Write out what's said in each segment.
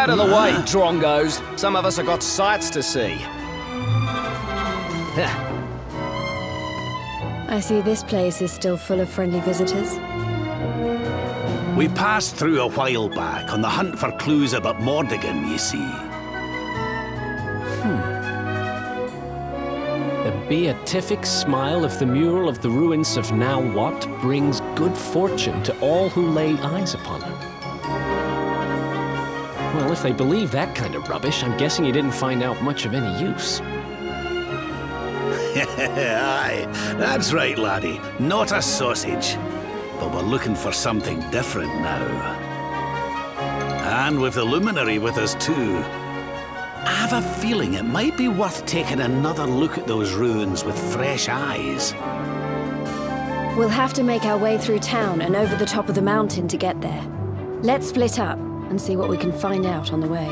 Out of the way, drongos. Some of us have got sights to see. I see this place is still full of friendly visitors. We passed through a while back on the hunt for clues about Mordegon, you see. The beatific smile of the mural of the ruins of Now What brings good fortune to all who lay eyes upon it. Well, if they believe that kind of rubbish, I'm guessing he didn't find out much of any use. Aye, that's right, laddie. Not a sausage. But we're looking for something different now. And with the luminary with us too. I have a feeling it might be worth taking another look at those ruins with fresh eyes. We'll have to make our way through town and over the top of the mountain to get there. Let's split up and see what we can find out on the way.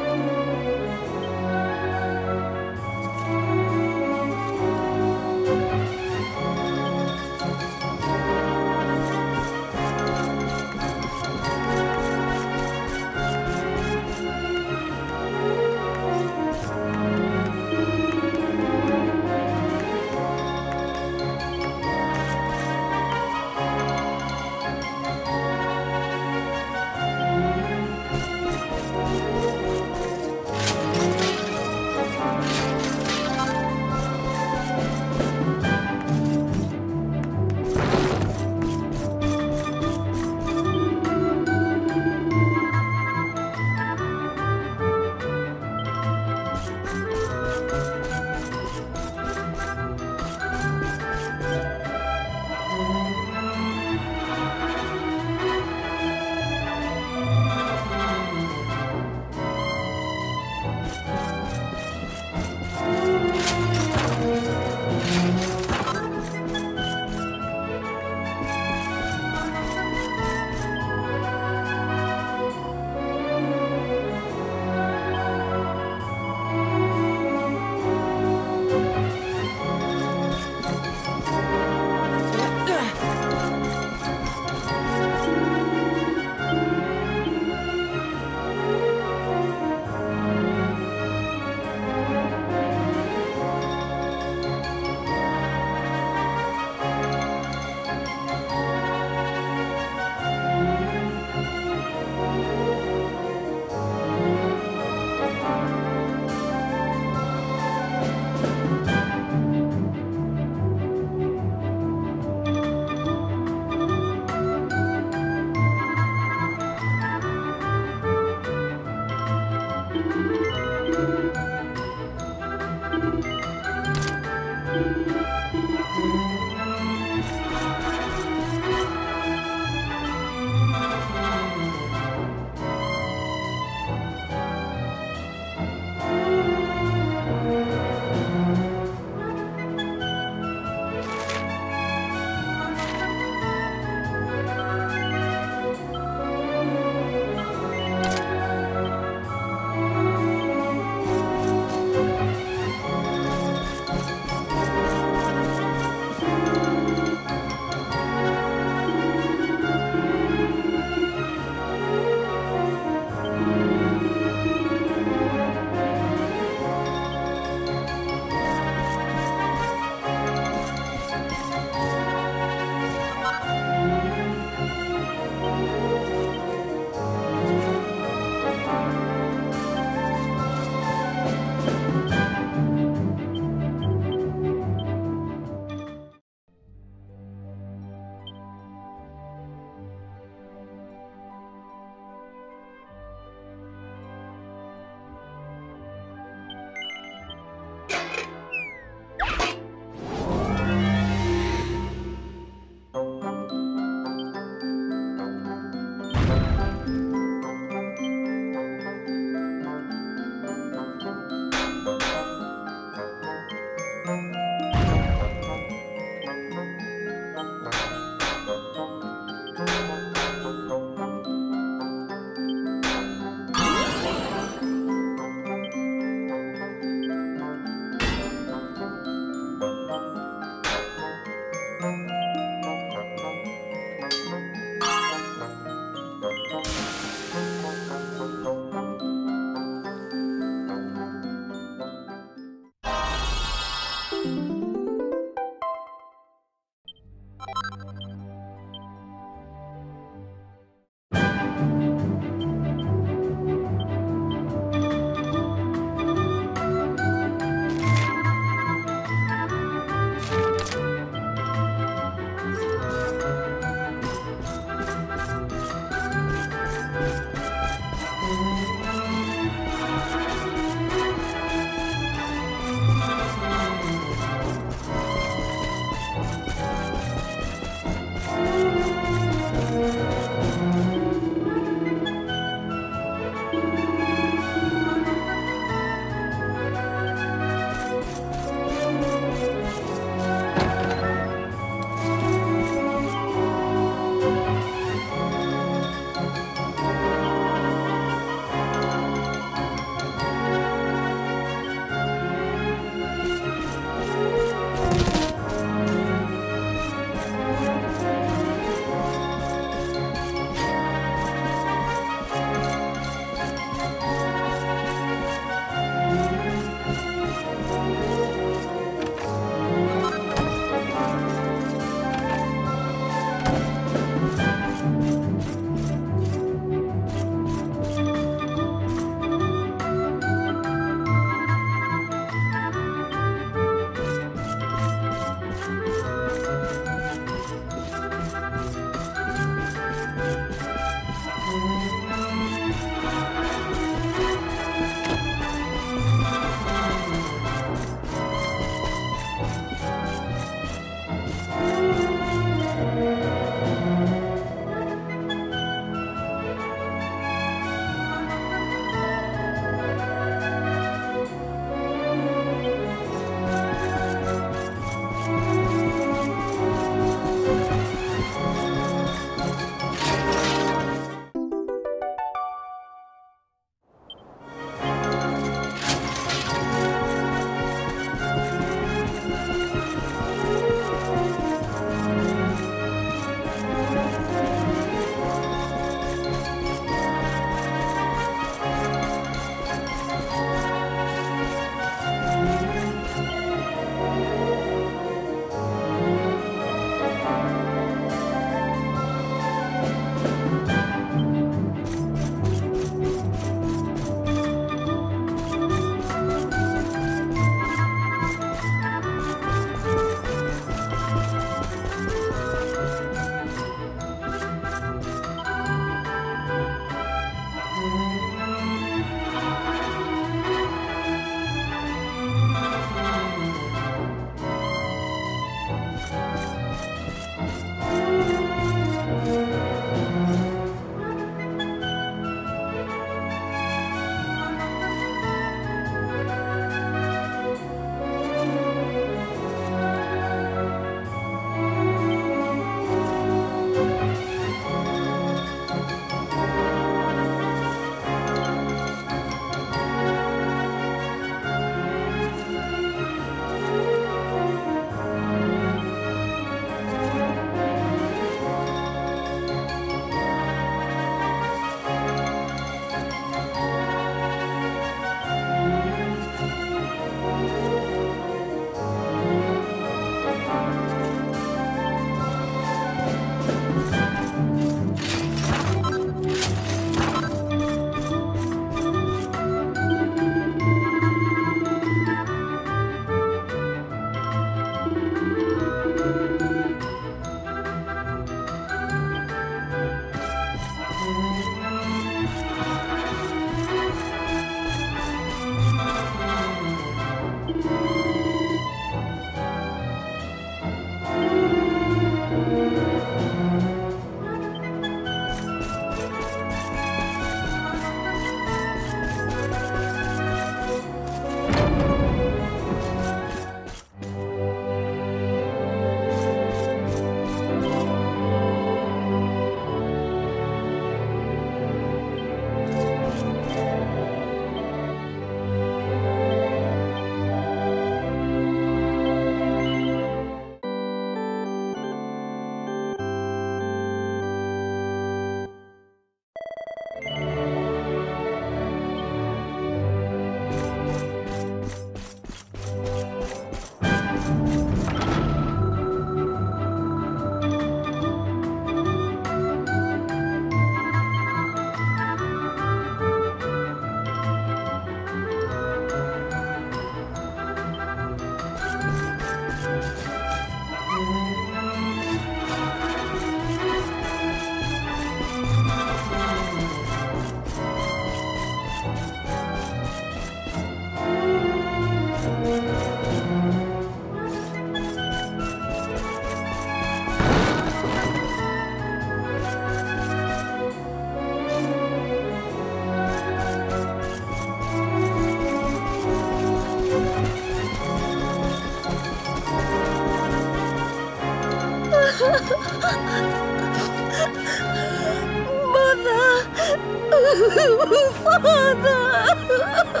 Father!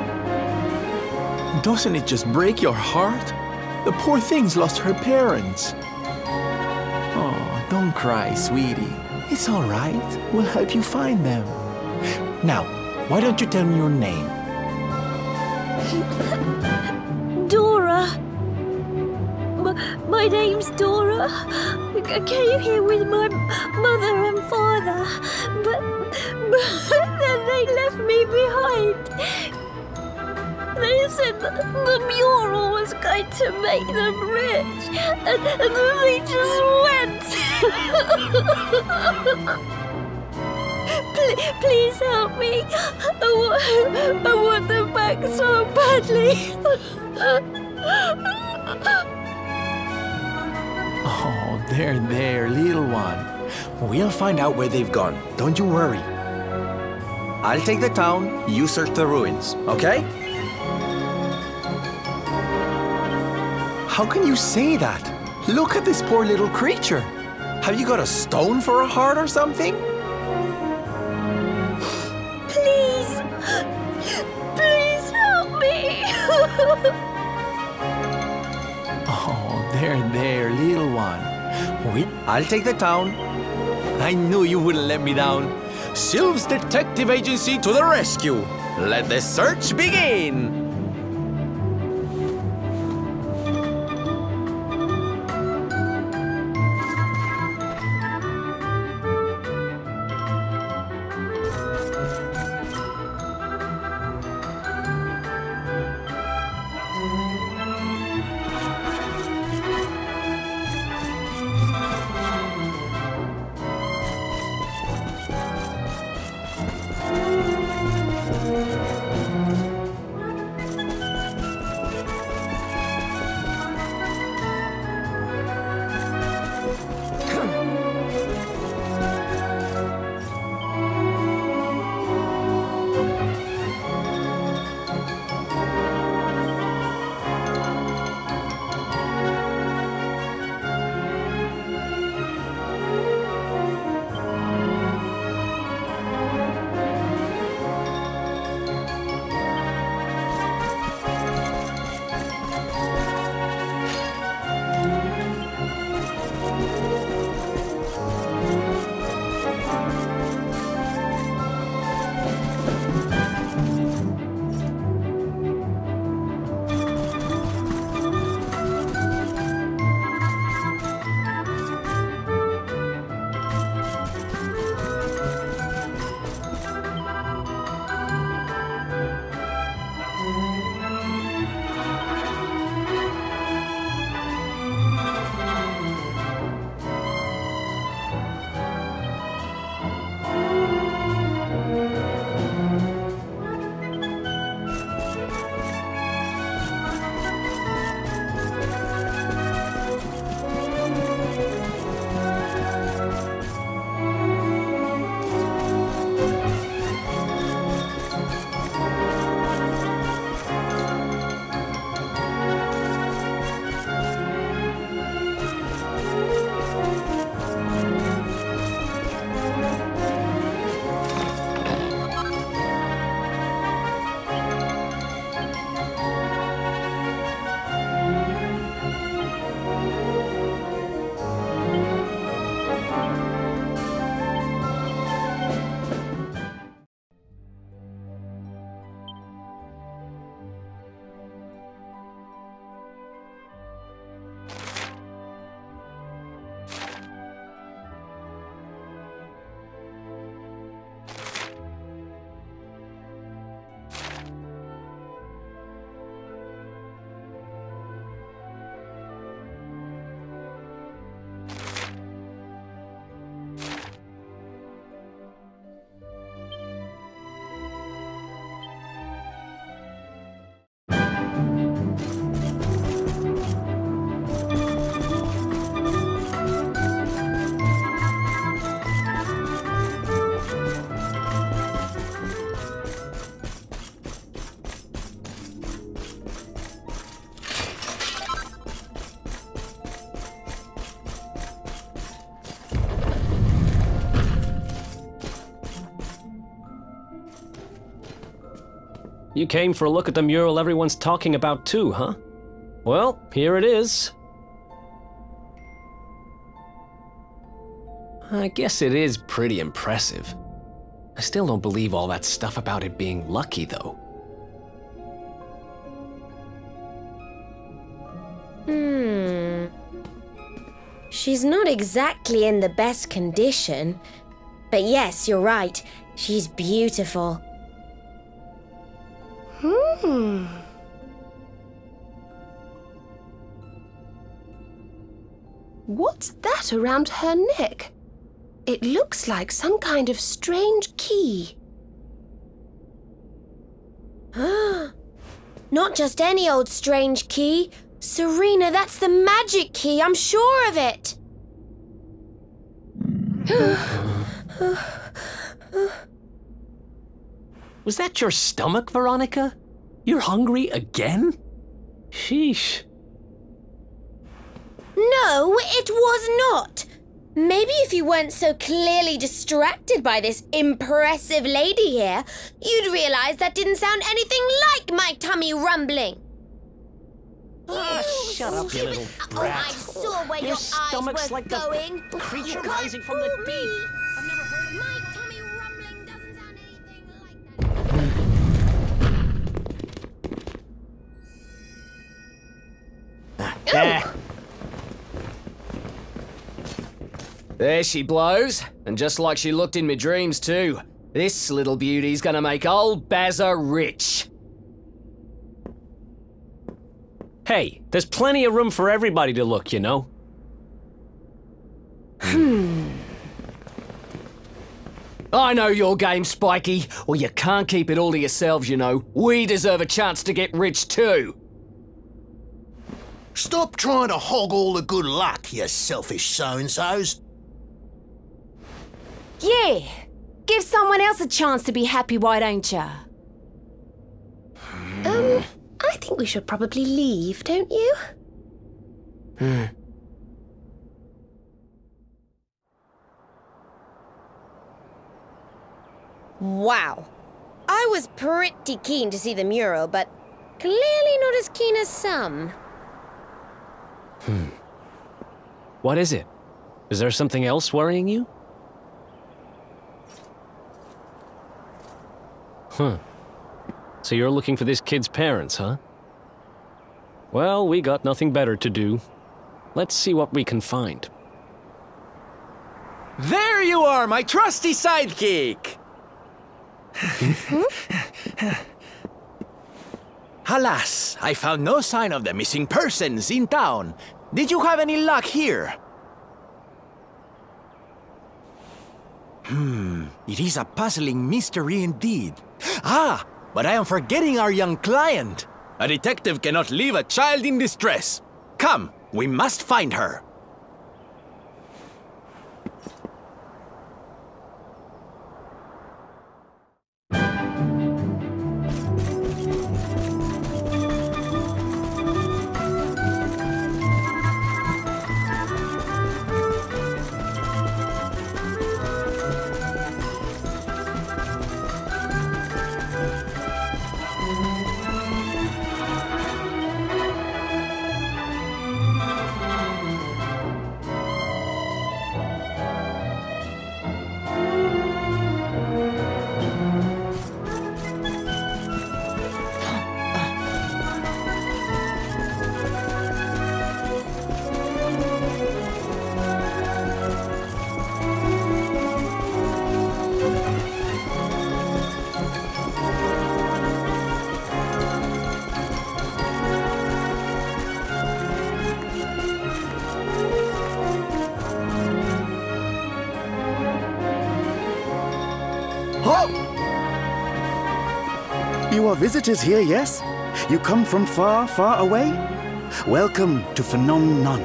Doesn't it just break your heart? The poor thing's lost her parents. Oh, don't cry, sweetie. It's all right. We'll help you find them. Now, why don't you tell me your name? Dora. My name's Dora. I came here with my mother and father, but then they left me behind. They said the mural was going to make them rich, and then they just went. Please help me. I want them back so badly. Oh, there, little one. We'll find out where they've gone. Don't you worry. I'll take the town, you search the ruins, okay? How can you say that? Look at this poor little creature. Have you got a stone for a heart or something? Please help me. Oh, there, little one. I'll take the town. I knew you wouldn't let me down. Sylph's Detective Agency to the rescue. Let the search begin. You came for a look at the mural everyone's talking about too, huh? Well, here it is. I guess it is pretty impressive. I still don't believe all that stuff about it being lucky, though. She's not exactly in the best condition. But yes, you're right. She's beautiful. What's that around her neck? It looks like some kind of strange key. Not just any old strange key. Serena, that's the magic key. I'm sure of it. Was that your stomach, Veronica? You're hungry again? Sheesh. No, it was not. Maybe if you weren't so clearly distracted by this impressive lady here, you'd realize that didn't sound anything like my tummy rumbling. Shut up, you little brat. Oh, I saw where your eyes stomach's were like going. the creature You rising can't from the fool deep. me. I've never heard of My tummy rumbling doesn't sound anything like that. There she blows, and just like she looked in my dreams too. This little beauty's gonna make old Bazza rich. Hey, there's plenty of room for everybody to look, you know. I know your game, Spiky. Well, you can't keep it all to yourselves, you know. We deserve a chance to get rich too. Stop trying to hog all the good luck, you selfish so-and-sos. Yeah, give someone else a chance to be happy, why don't ya? I think we should probably leave, don't you? Wow. I was pretty keen to see the mural, but clearly not as keen as some. What is it? Is there something else worrying you? So you're looking for this kid's parents, huh? Well, we got nothing better to do. Let's see what we can find. There you are, my trusty sidekick! Alas, I found no sign of the missing persons in town. Did you have any luck here? It is a puzzling mystery indeed. Ah, but I am forgetting our young client. A detective cannot leave a child in distress. Come, we must find her. You are visitors here, yes? You come from far, far away? Welcome to Phenomenon.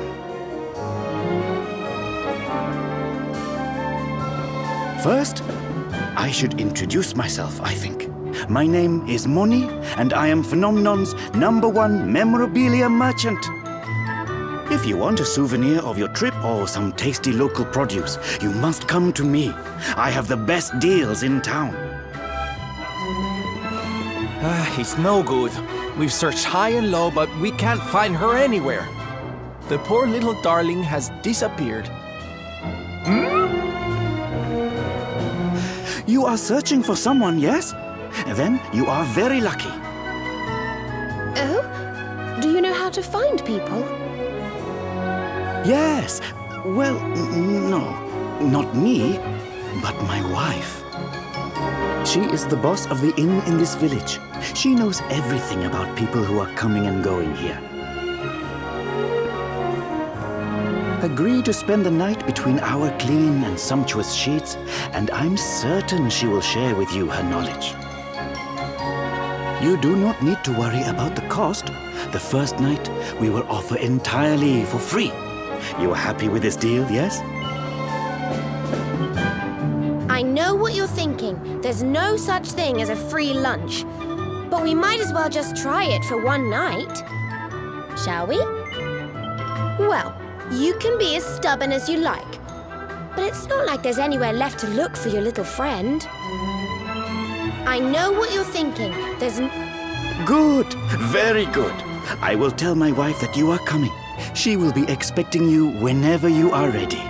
First, I should introduce myself, I think. My name is Moni, and I am Phenomenon's #1 memorabilia merchant. If you want a souvenir of your trip or some tasty local produce, you must come to me. I have the best deals in town. It's no good. We've searched high and low, but we can't find her anywhere. The poor little darling has disappeared. You are searching for someone, yes? Then you are very lucky. Oh? Do you know how to find people? Yes. Well, no. Not me, but my wife. She is the boss of the inn in this village. She knows everything about people who are coming and going here. Agree to spend the night between our clean and sumptuous sheets, and I'm certain she will share with you her knowledge. You do not need to worry about the cost. The first night we will offer entirely for free. You are happy with this deal, yes? I know what you're thinking. There's no such thing as a free lunch. But we might as well just try it for one night. Shall we? Well, you can be as stubborn as you like. But it's not like there's anywhere left to look for your little friend. I know what you're thinking. Good. Very good. I will tell my wife that you are coming. She will be expecting you whenever you are ready.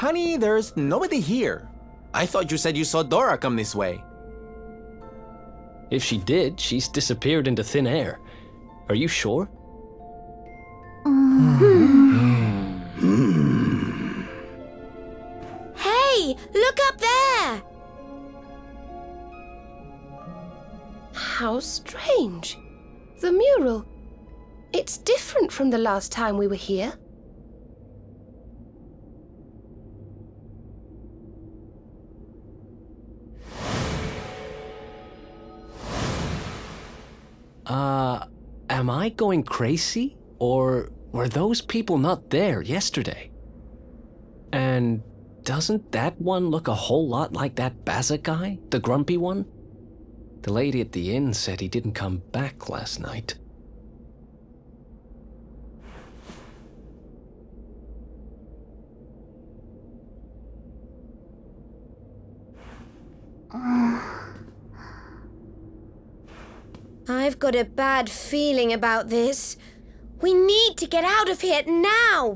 Honey, there's nobody here. I thought you said you saw Dora come this way. If she did, she's disappeared into thin air. Are you sure? Hey, look up there! How strange. The mural. It's different from the last time we were here. Am I going crazy? Or were those people not there yesterday? And doesn't that one look a whole lot like that Baza guy, the grumpy one? The lady at the inn said he didn't come back last night. I've got a bad feeling about this. We need to get out of here now!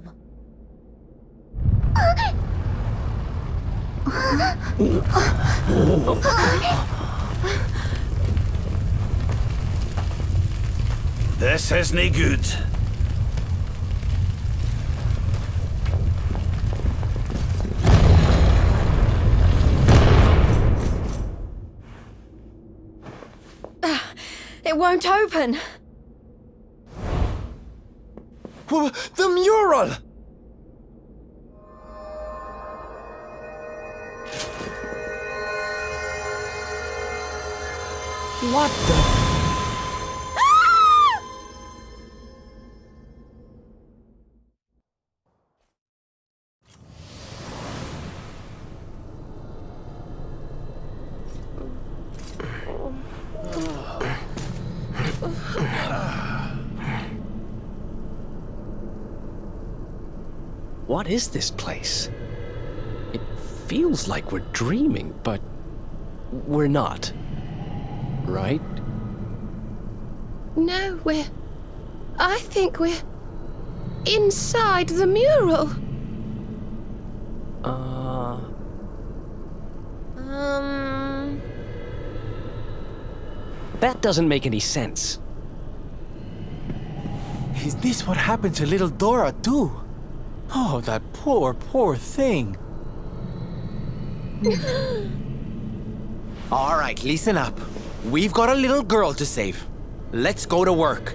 This is nae good. It won't open. The mural! What the? What is this place? It feels like we're dreaming, but we're not. Right? No, I think we're inside the mural. That doesn't make any sense. Is this what happened to little Dora, too? Oh, that poor, poor thing. All right, listen up. We've got a little girl to save. Let's go to work.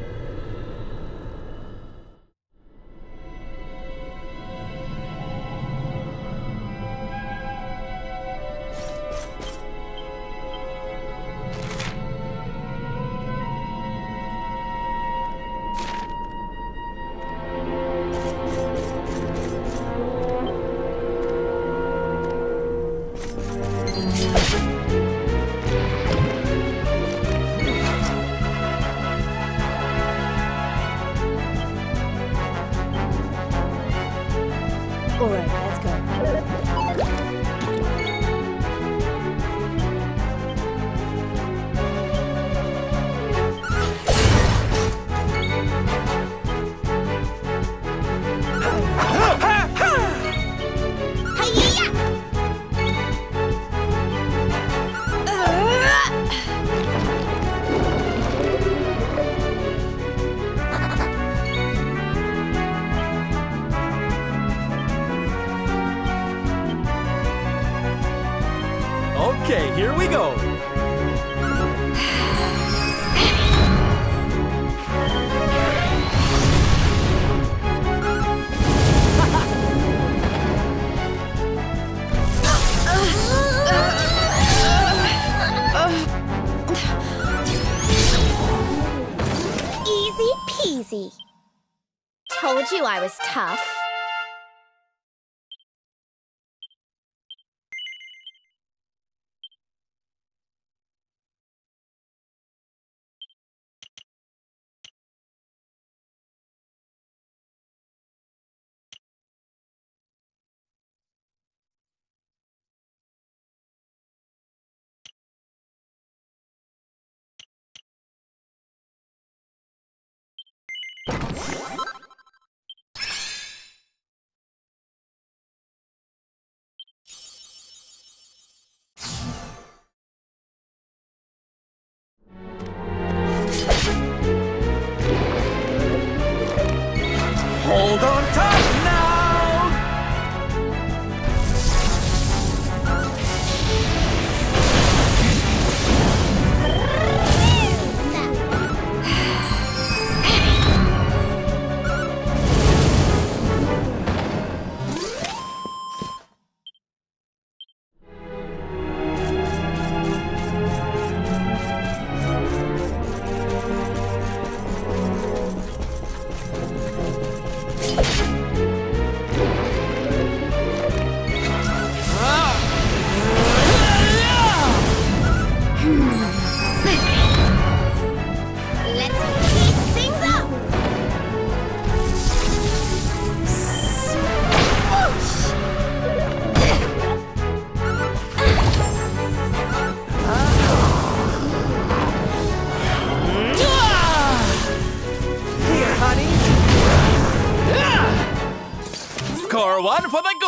All right, let's go. Okay, here we go. Easy peasy. Told you I was tough.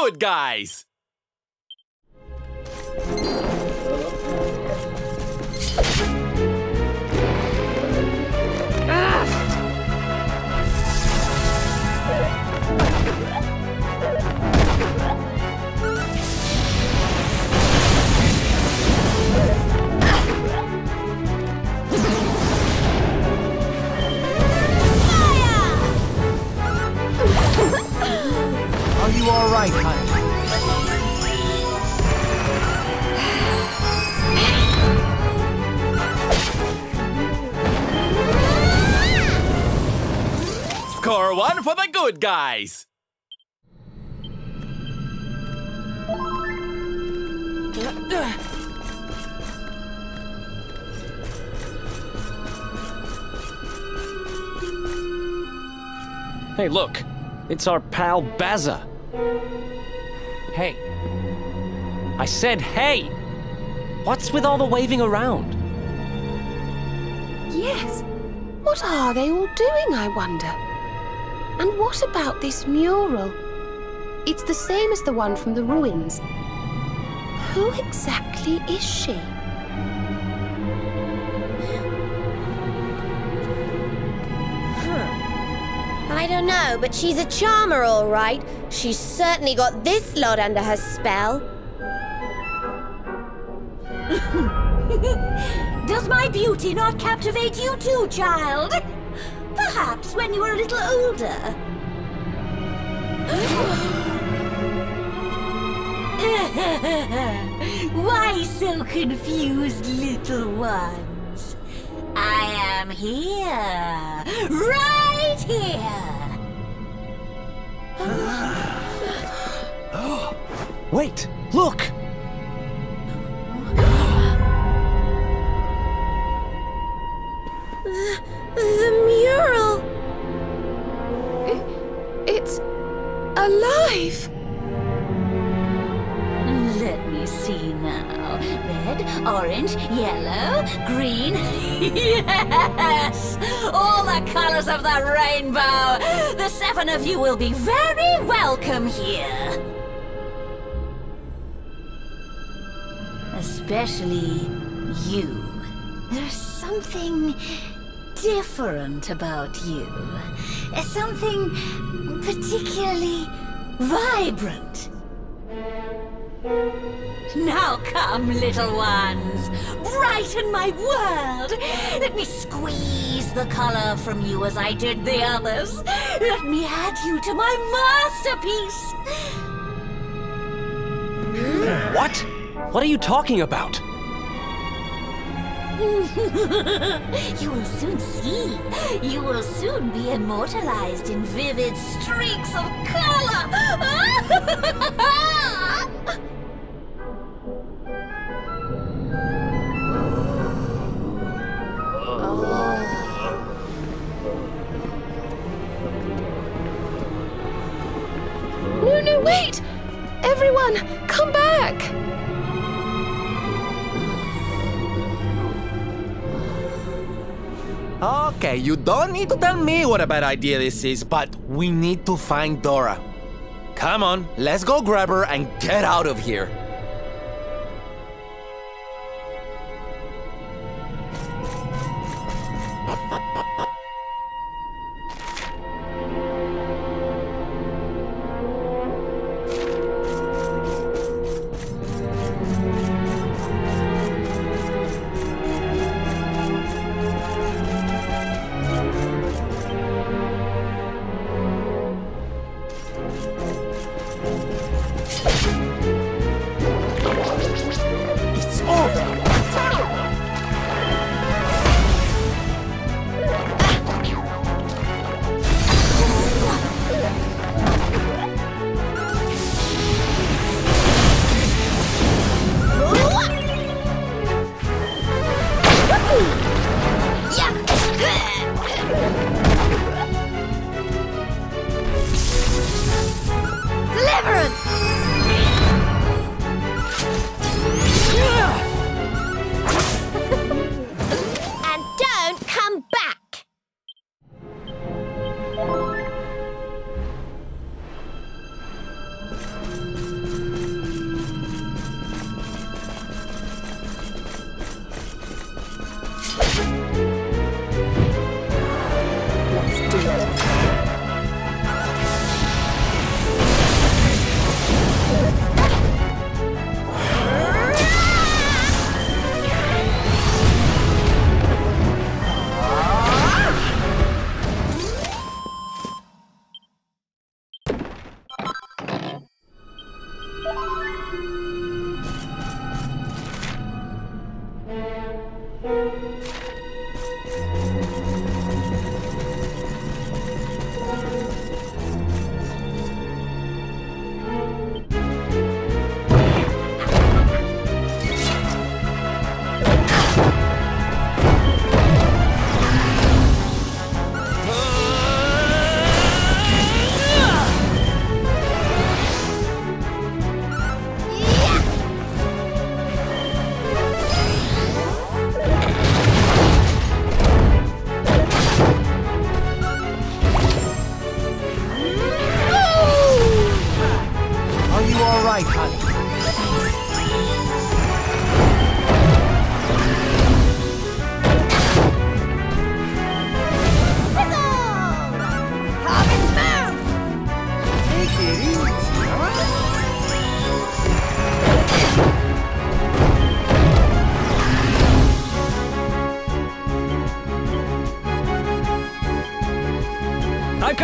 good guys! Are you all right, honey? Score 1 for the good guys! Hey, look. It's our pal Baza. Hey. I said hey! What's with all the waving around? Yes. What are they all doing, I wonder? And what about this mural? It's the same as the one from the ruins. Who exactly is she? I don't know, but she's a charmer, all right. She's certainly got this lot under her spell. Does my beauty not captivate you too, child? Perhaps when you are a little older. Why so confused, little ones? I am here, right here. Wait, look! The mural! It's alive! Let me see now. Red, orange, yellow, green. Yes! All the colors of the rainbow! The 7 of you will be very welcome here. Especially you. There's something different about you. Something particularly vibrant. Now come, little ones. Brighten my world. Let me squeeze the color from you as I did the others. Let me add you to my masterpiece. What? What are you talking about? You will soon see. You will soon be immortalized in vivid streaks of color. No, wait! Everyone, come back! Okay, you don't need to tell me what a bad idea this is, but we need to find Dora. Come on, let's go grab her and get out of here.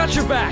Watch your back!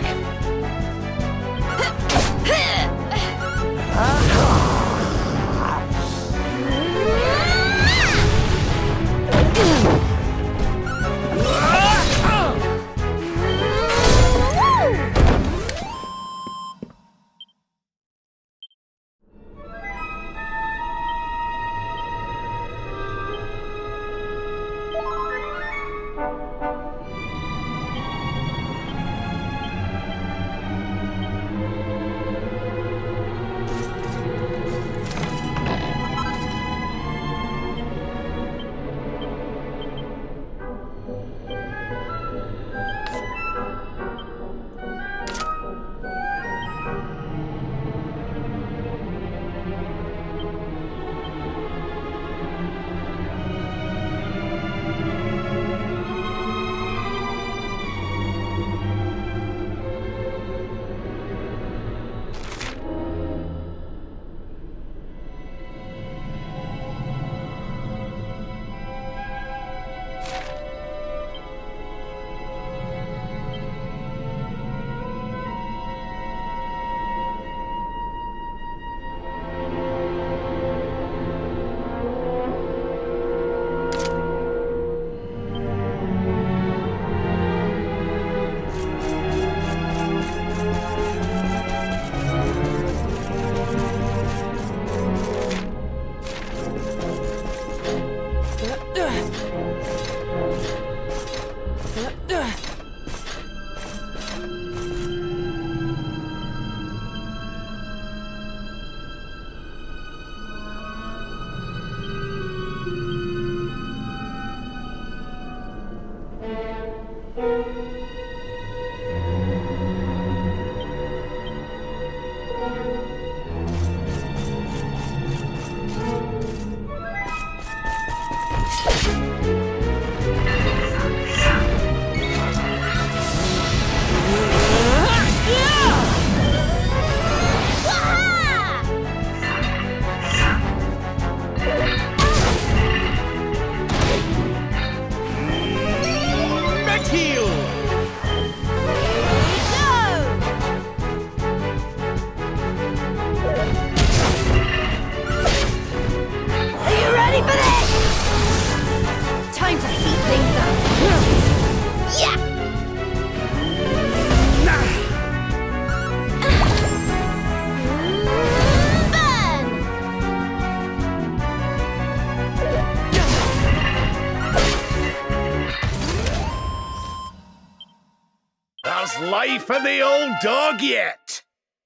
Life for the old dog yet.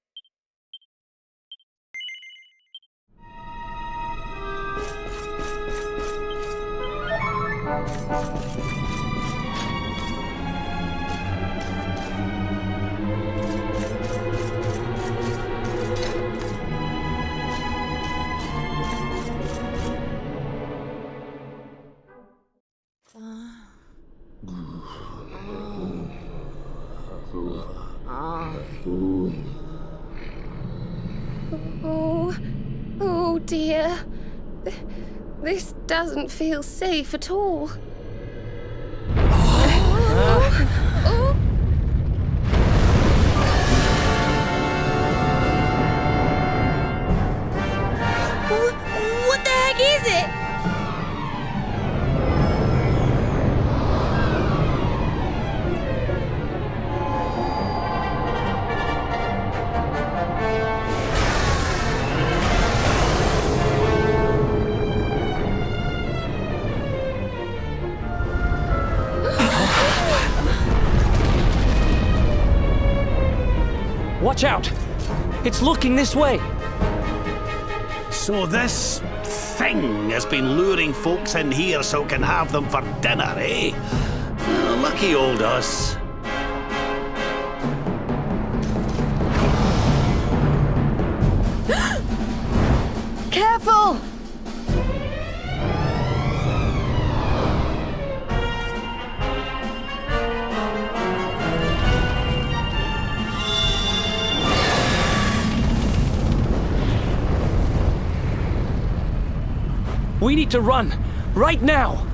Oh dear. This doesn't feel safe at all. What the heck is it? Watch out! It's looking this way! So this thing has been luring folks in here so it can have them for dinner, eh? Lucky old us. Careful! We need to run! Right now!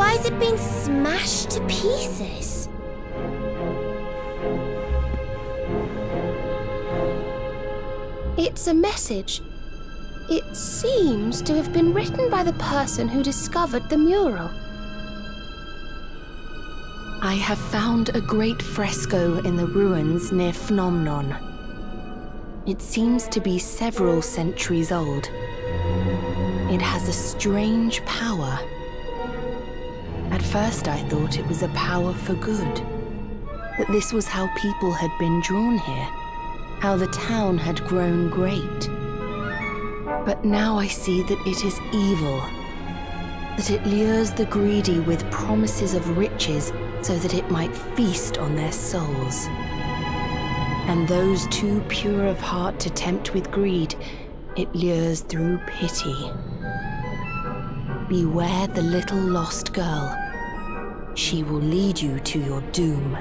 Why has it been smashed to pieces? It's a message. It seems to have been written by the person who discovered the mural. I have found a great fresco in the ruins near Phnomnon. It seems to be several centuries old. It has a strange power. At first I thought it was a power for good. That this was how people had been drawn here. How the town had grown great. But now I see that it is evil. That it lures the greedy with promises of riches so that it might feast on their souls. And those too pure of heart to tempt with greed, it lures through pity. Beware the little lost girl. She will lead you to your doom.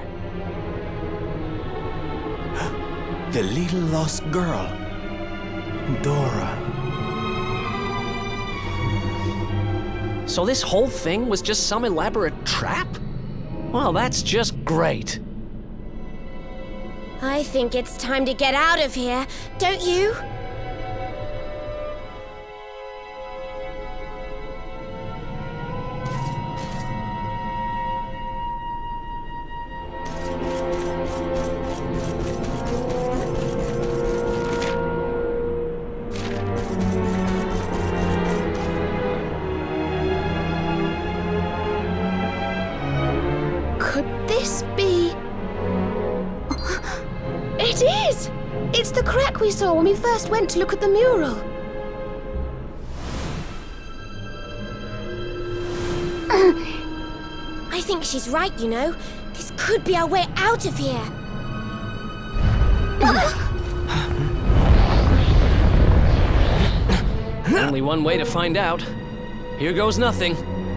The little lost girl. Dora. So this whole thing was just some elaborate trap? Well, that's just great. I think it's time to get out of here, don't you? Could this be... It is! It's the crack we saw when we first went to look at the mural. I think she's right, you know. This could be our way out of here. Only one way to find out. Here goes nothing.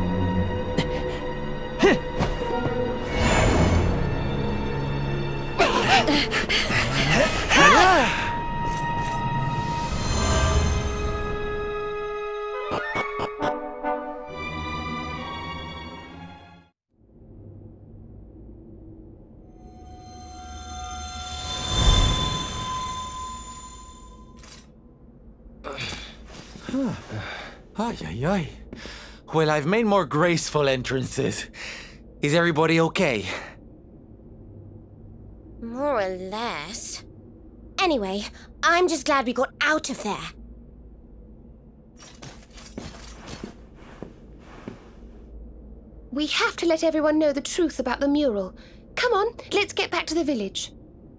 Ay, ay, ay. Well, I've made more graceful entrances. Is everybody okay? More or less. Anyway, I'm just glad we got out of there. We have to let everyone know the truth about the mural. Come on, let's get back to the village.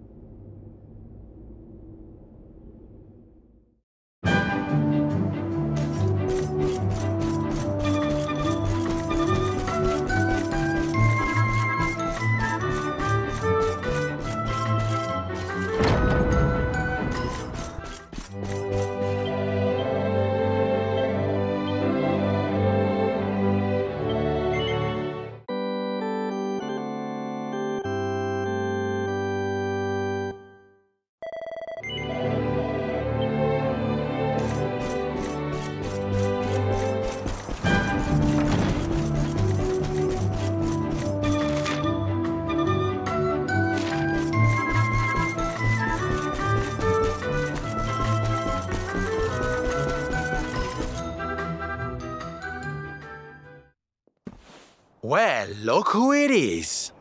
Well, look who it is.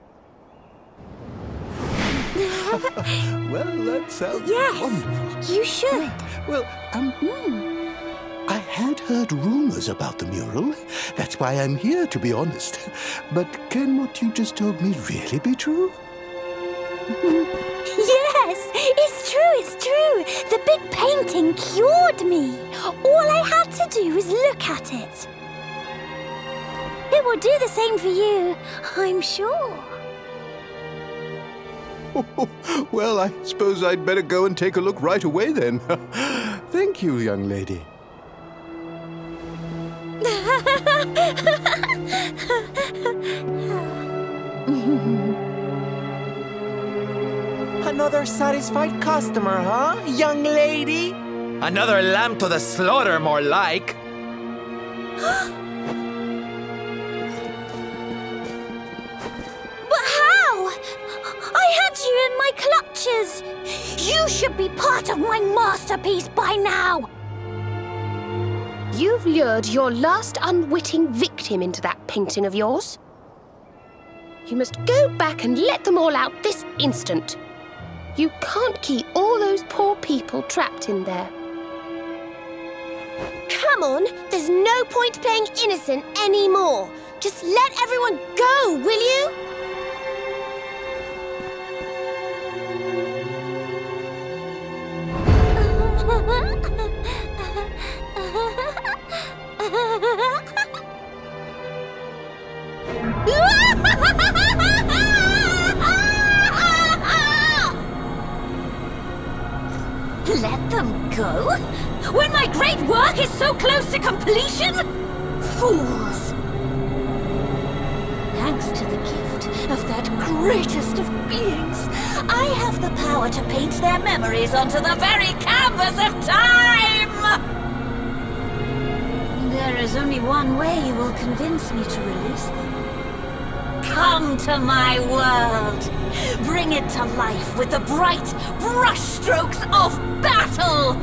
Well, that sounds wonderful. Yes, you should. Well, I had heard rumors about the mural. That's why I'm here, to be honest. But can what you just told me really be true? Yes, it's true. The big painting cured me. All I had to do was look at it. It will do the same for you, I'm sure. Well, I suppose I'd better go and take a look right away then. Thank you, young lady. Another satisfied customer, huh, young lady? Another lamb to the slaughter, more like. my clutches! You should be part of my masterpiece by now! You've lured your last unwitting victim into that painting of yours. You must go back and let them all out this instant. You can't keep all those poor people trapped in there. Come on, there's no point playing innocent anymore. Just let everyone go, will you? Let them go? When my great work is so close to completion? Fools! Thanks to the gift of that greatest of beings, I have the power to paint their memories onto the very canvas of time! There is only one way you will convince me to release them. Come to my world! Bring it to life with the bright brushstrokes of battle!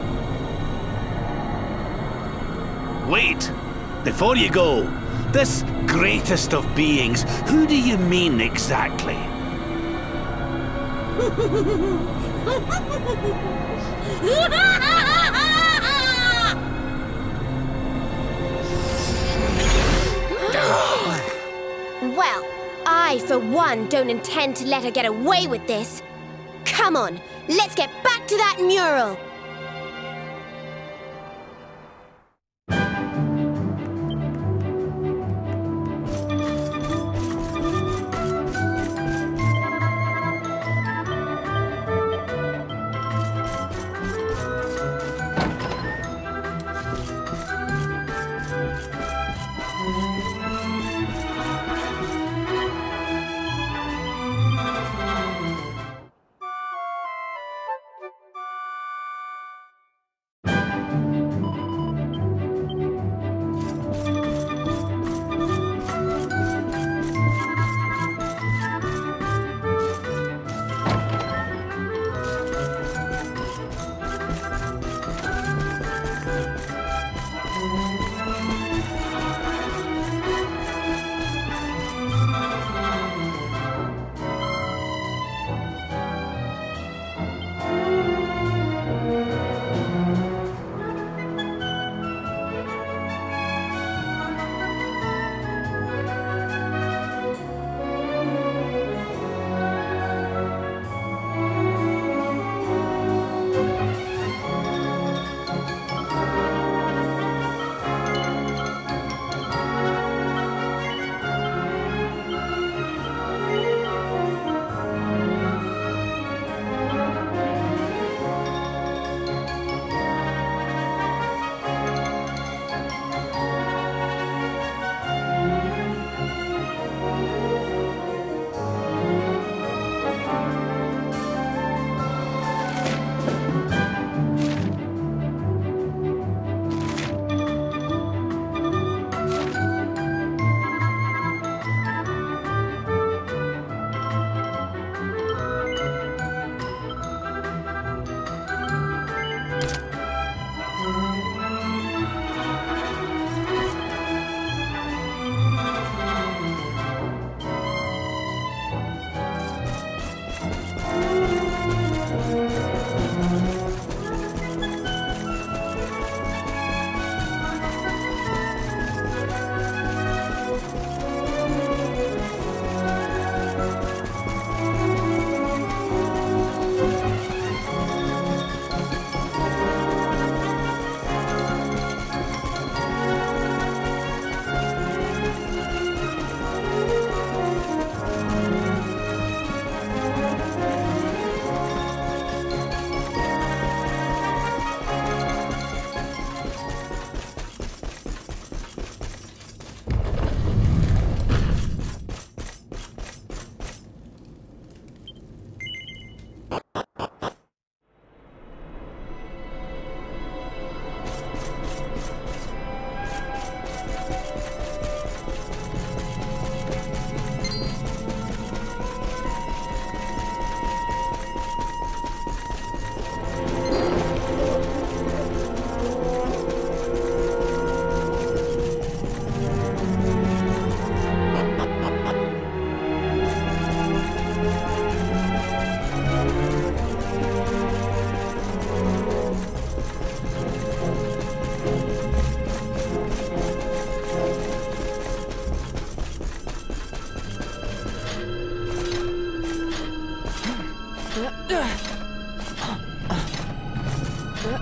Wait! Before you go, this greatest of beings, who do you mean exactly? Well, I, for one, don't intend to let her get away with this. Come on, let's get back to that mural.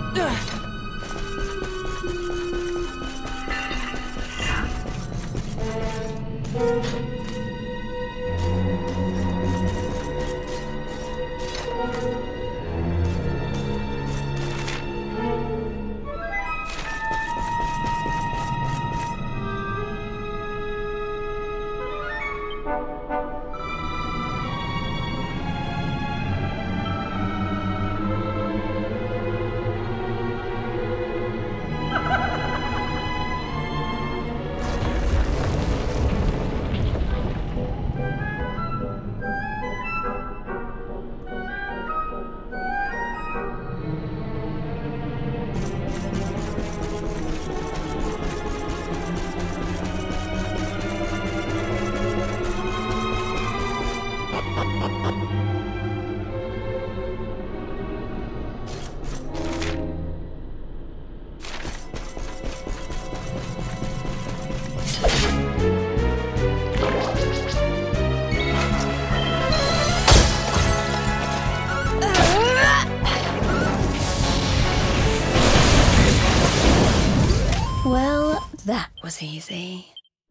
Well, that was easy.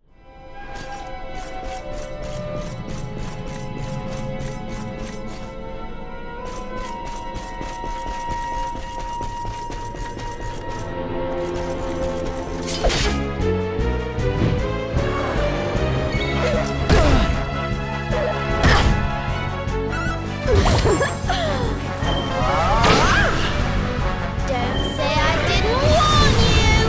Don't say I didn't warn you!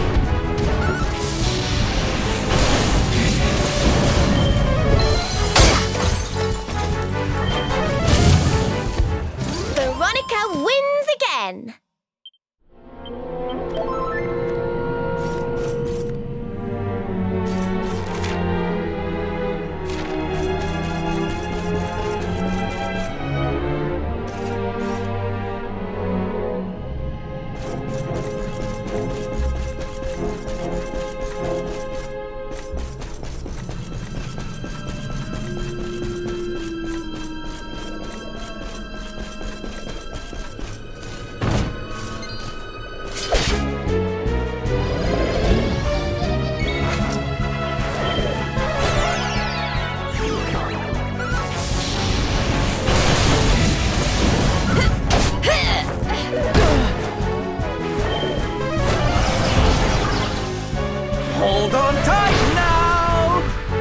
Veronica wins again! Hold on tight now!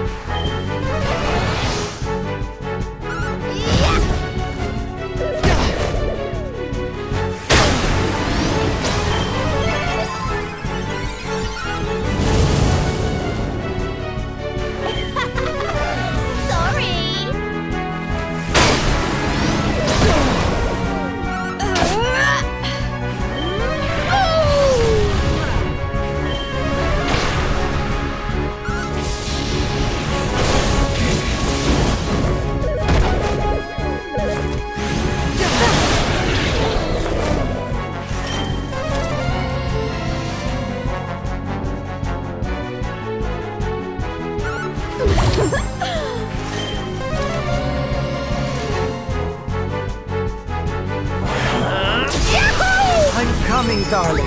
I'm coming, darling.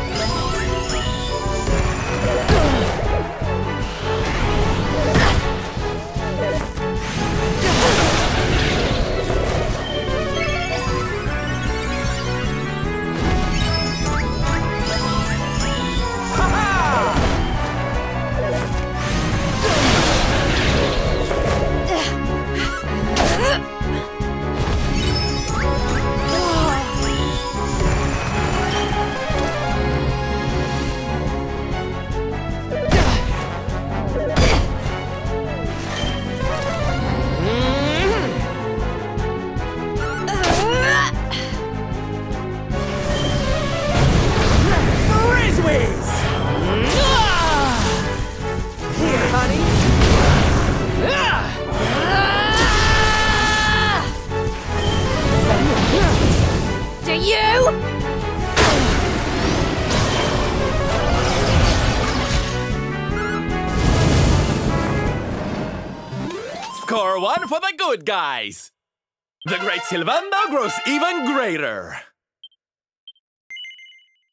Score one for the good guys. The great Sylvando grows even greater.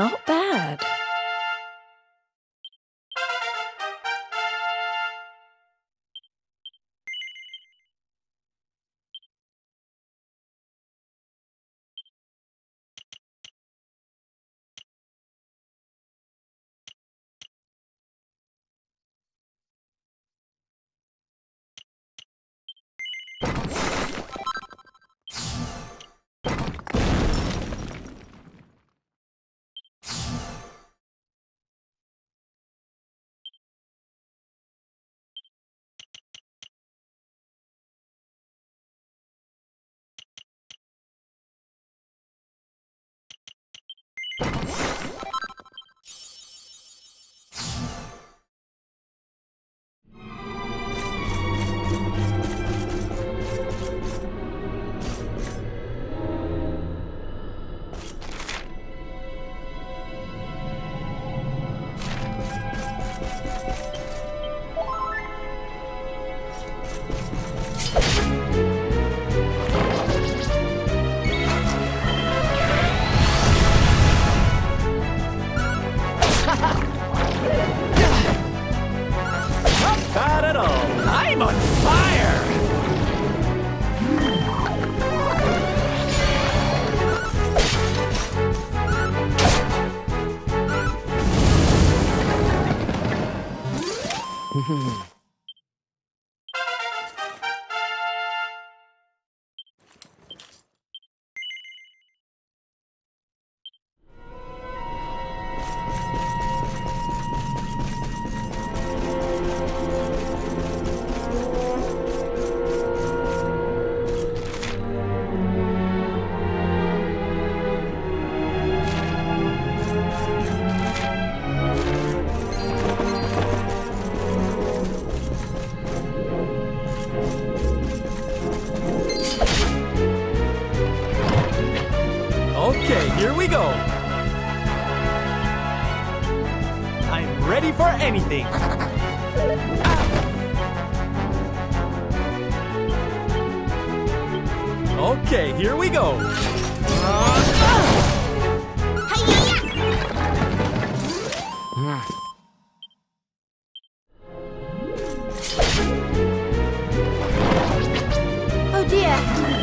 not bad. Not at all. I'm on fire! Okay, here we go. I'm ready for anything. Okay, here we go. Oh dear.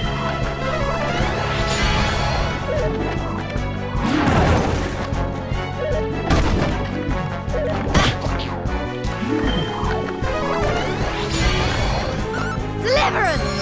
Deliverance!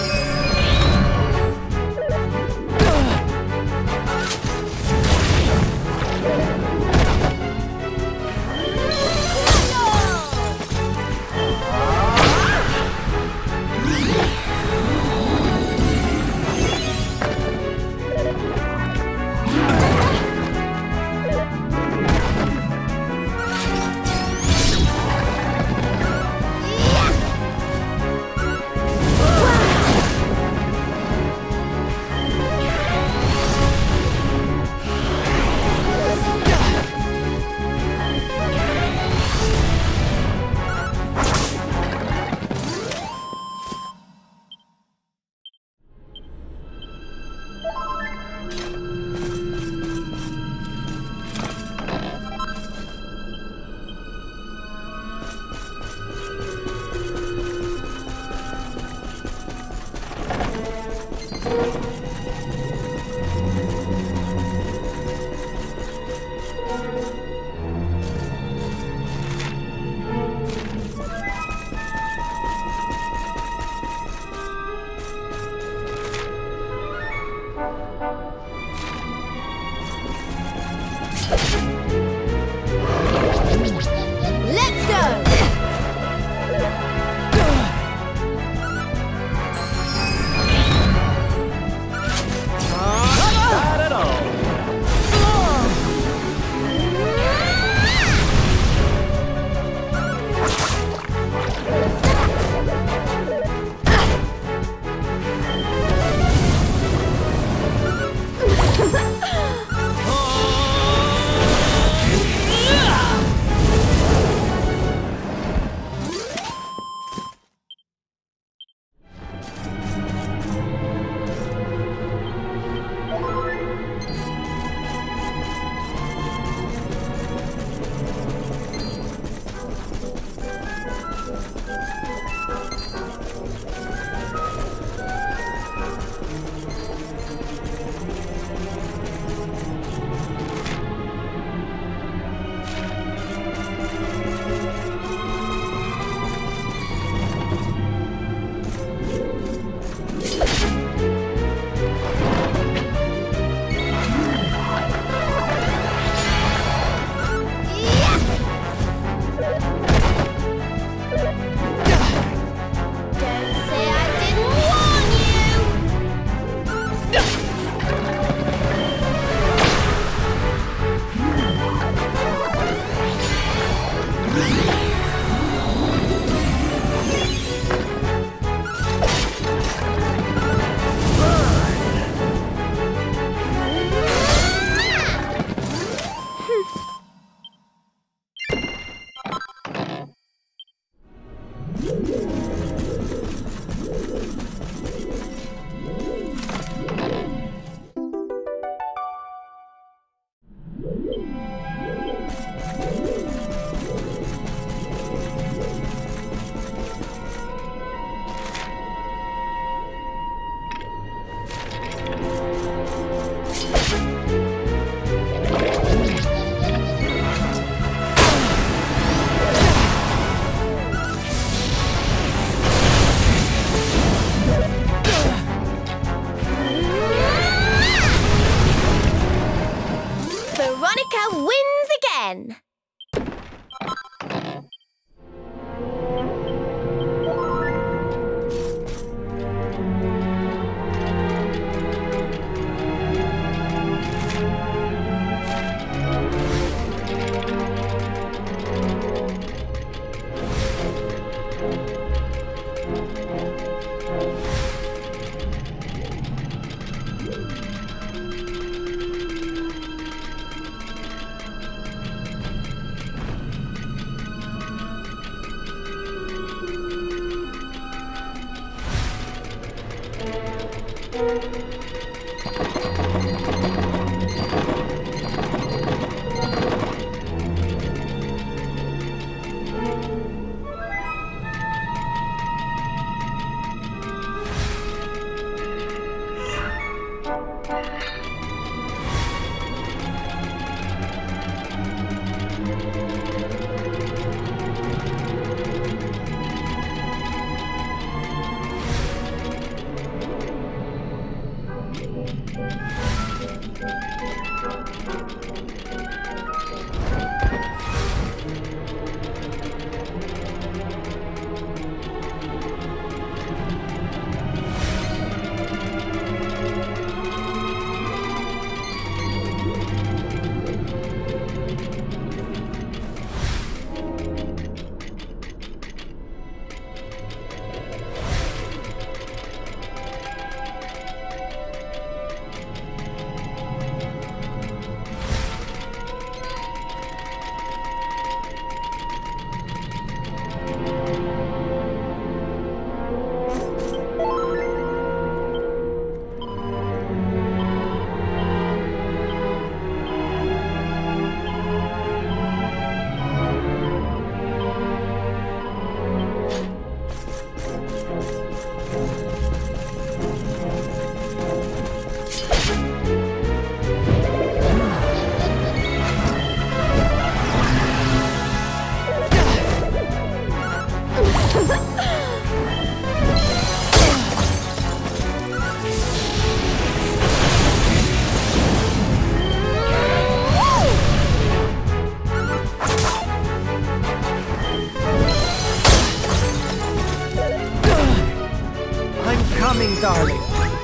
Veronica wins again! Coming, darling.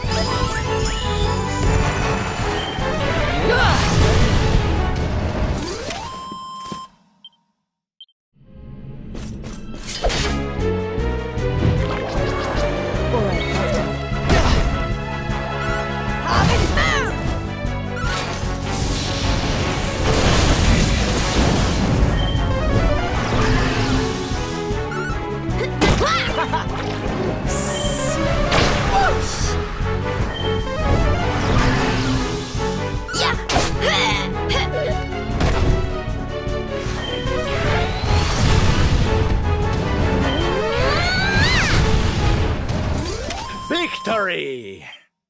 Victory!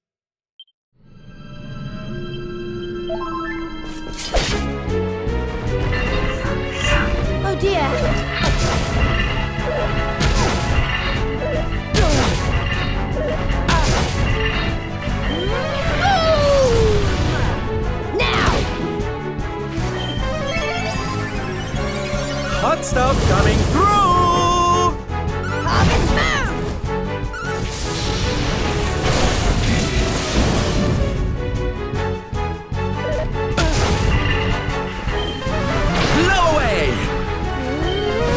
Oh dear! Hot stuff coming through! Blow away!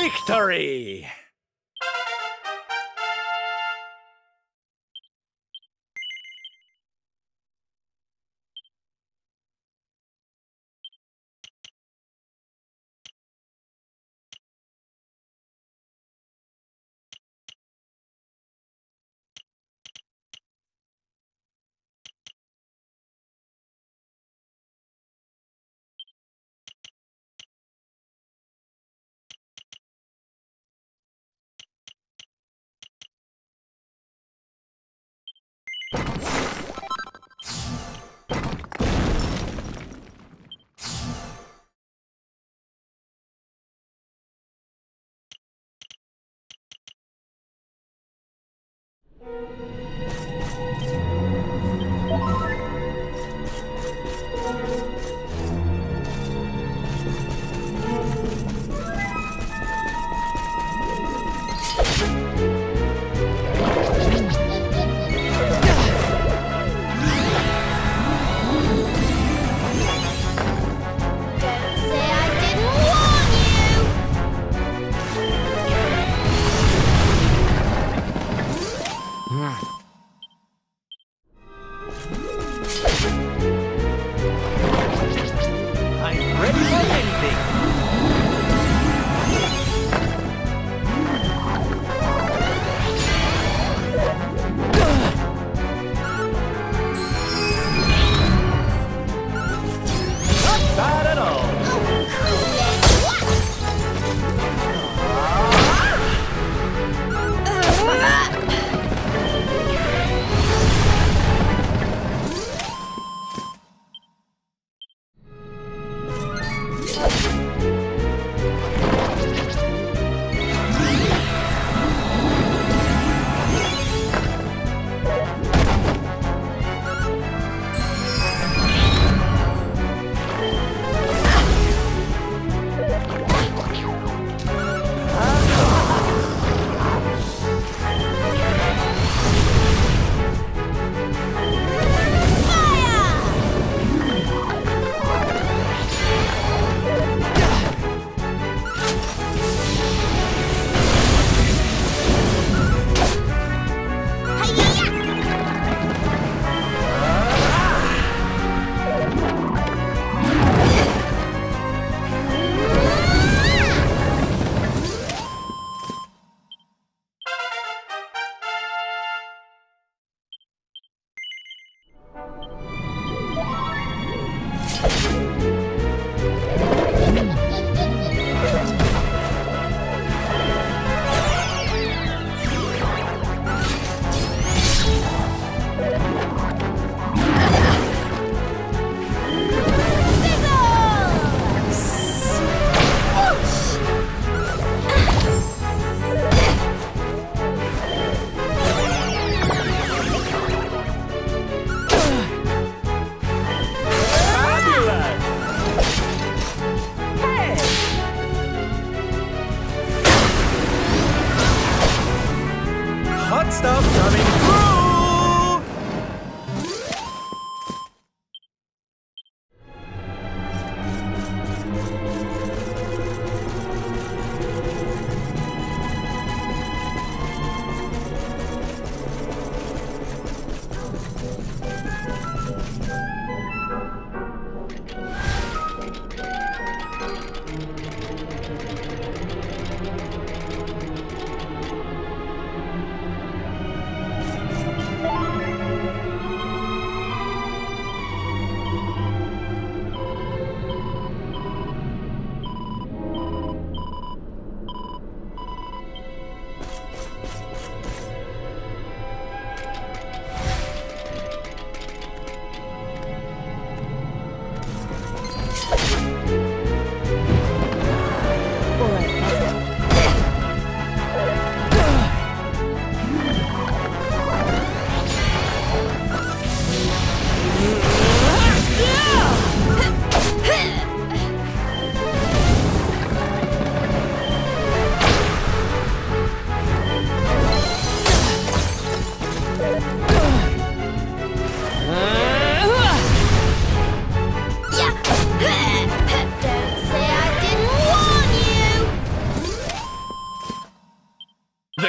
Victory!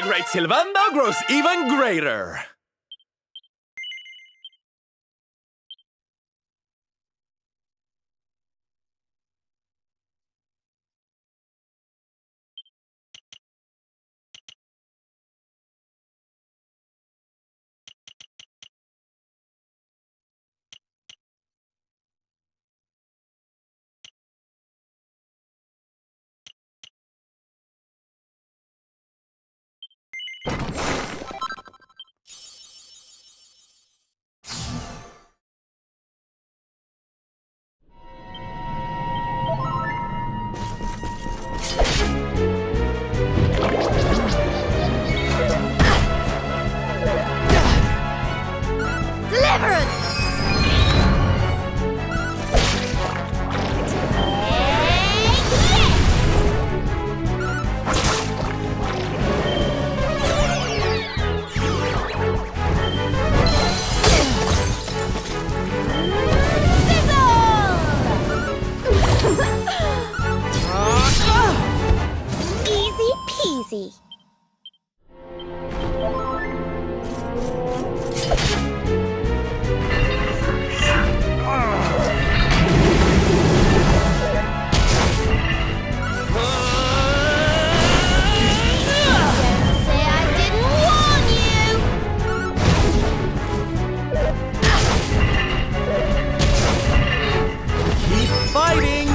great Sylvando grows even greater. Easy peasy. Fighting!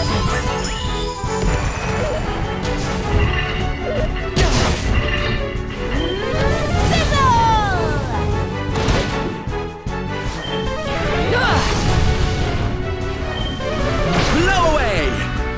Blow away!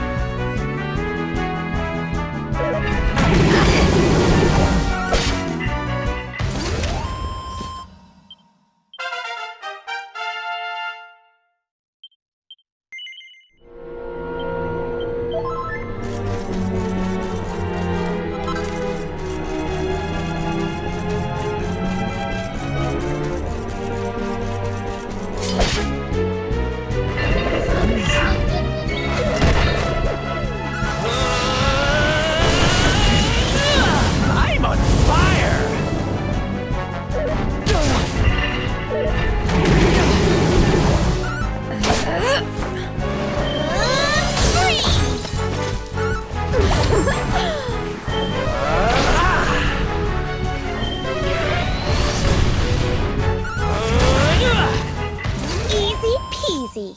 I'm on fire! Easy peasy.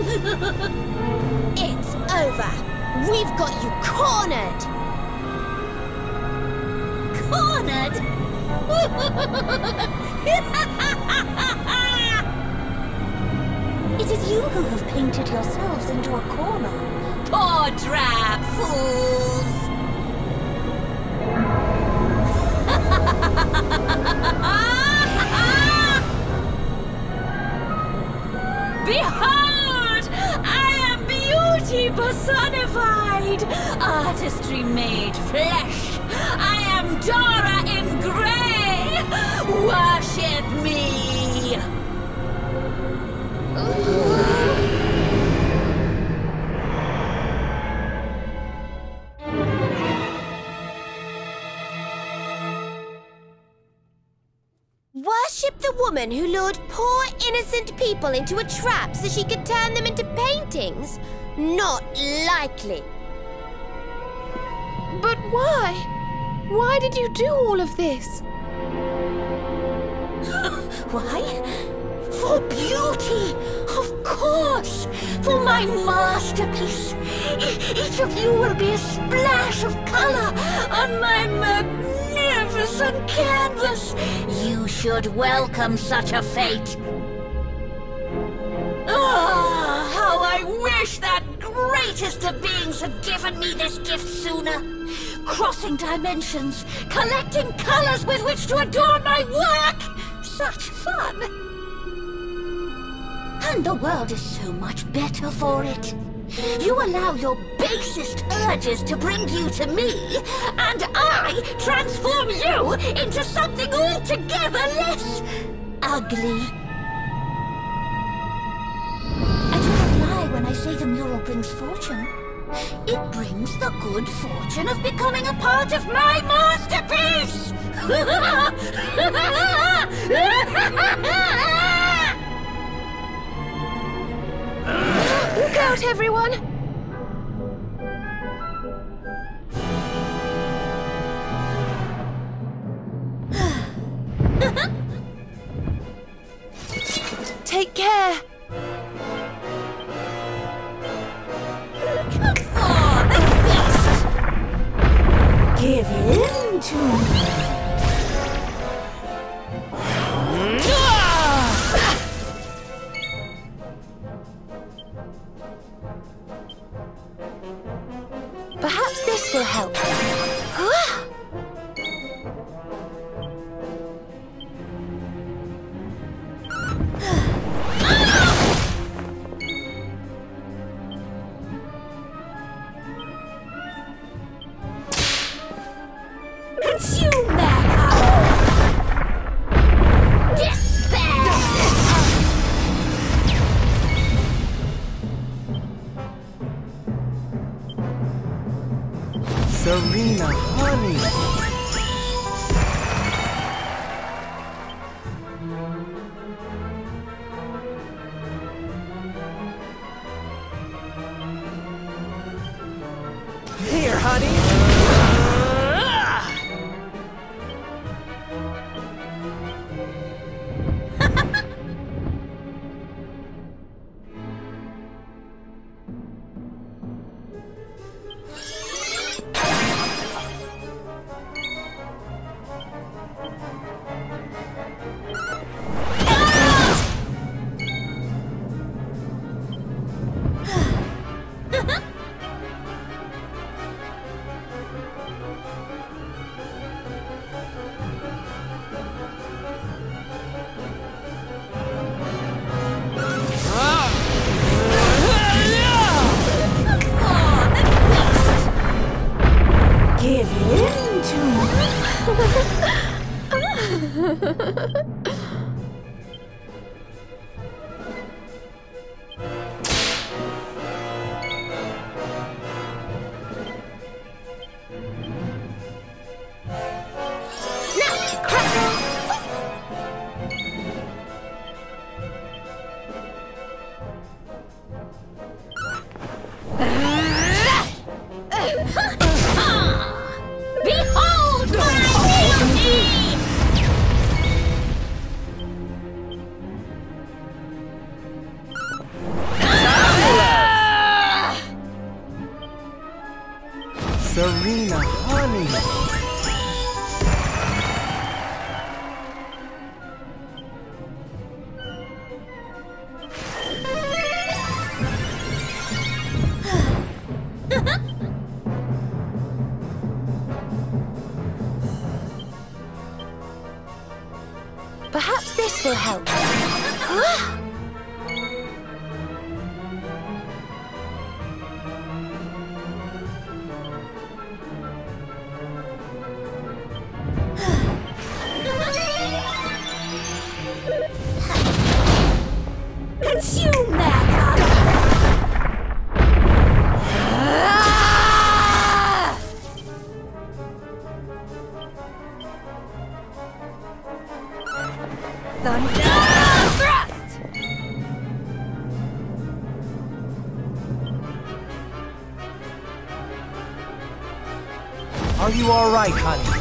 It's over. We've got you cornered. Cornered? It is you who have painted yourselves into a corner. Poor drab fools! Behold! I am beauty personified! Artistry made flesh! I am Dora in grey! Worship me! Worship the woman who lured poor innocent people into a trap so she could turn them into paintings? Not likely. But why? Why did you do all of this? Why? For beauty, of course! For my masterpiece! Each of you will be a splash of color on my magnificent canvas! You should welcome such a fate! Ah, how I wish that greatest of beings had given me this gift sooner! Crossing dimensions, collecting colors with which to adorn my work! Such fun! And the world is so much better for it. You allow your basest urges to bring you to me, and I transform you into something altogether less ugly. I do not lie when I say the mural brings fortune. It brings the good fortune of becoming a part of my masterpiece! Look out, everyone! Take care! Come for the beast! Give in to me! Perhaps this will help. Consume their power! Despair! Serena, honey. Here, honey. honey. Perhaps this will help. Consume that! Thunder thrust! Are you all right, honey?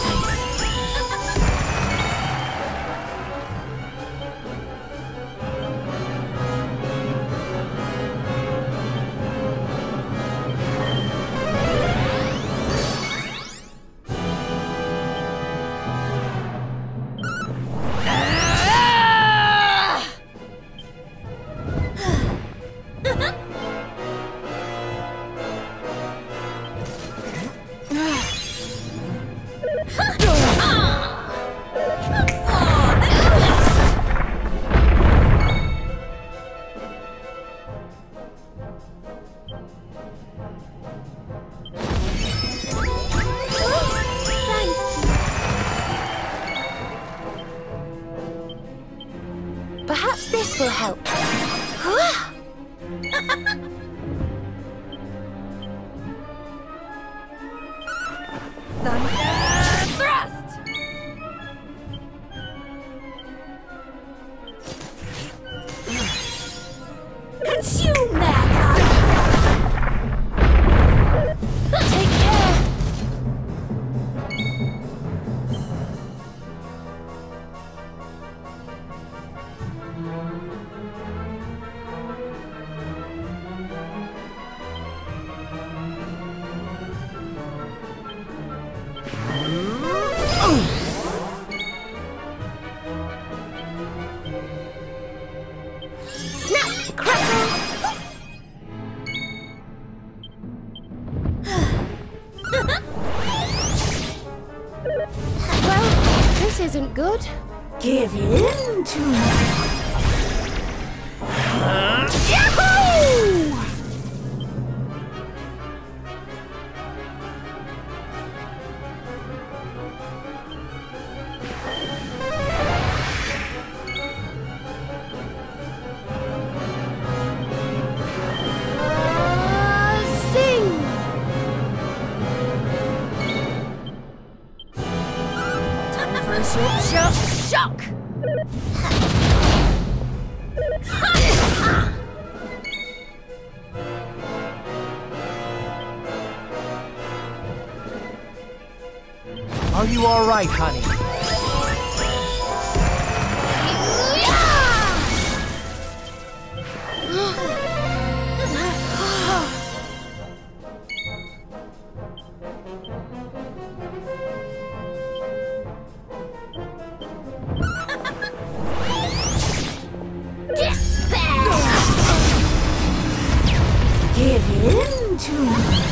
Perhaps this will help. Thunder thrust! Consume that! Take care! Snap! Crackle! Well, this isn't good. Give in to me! Yahoo! Sing! Time for a short shock! Are you all right, honey? Despair! Give in to me!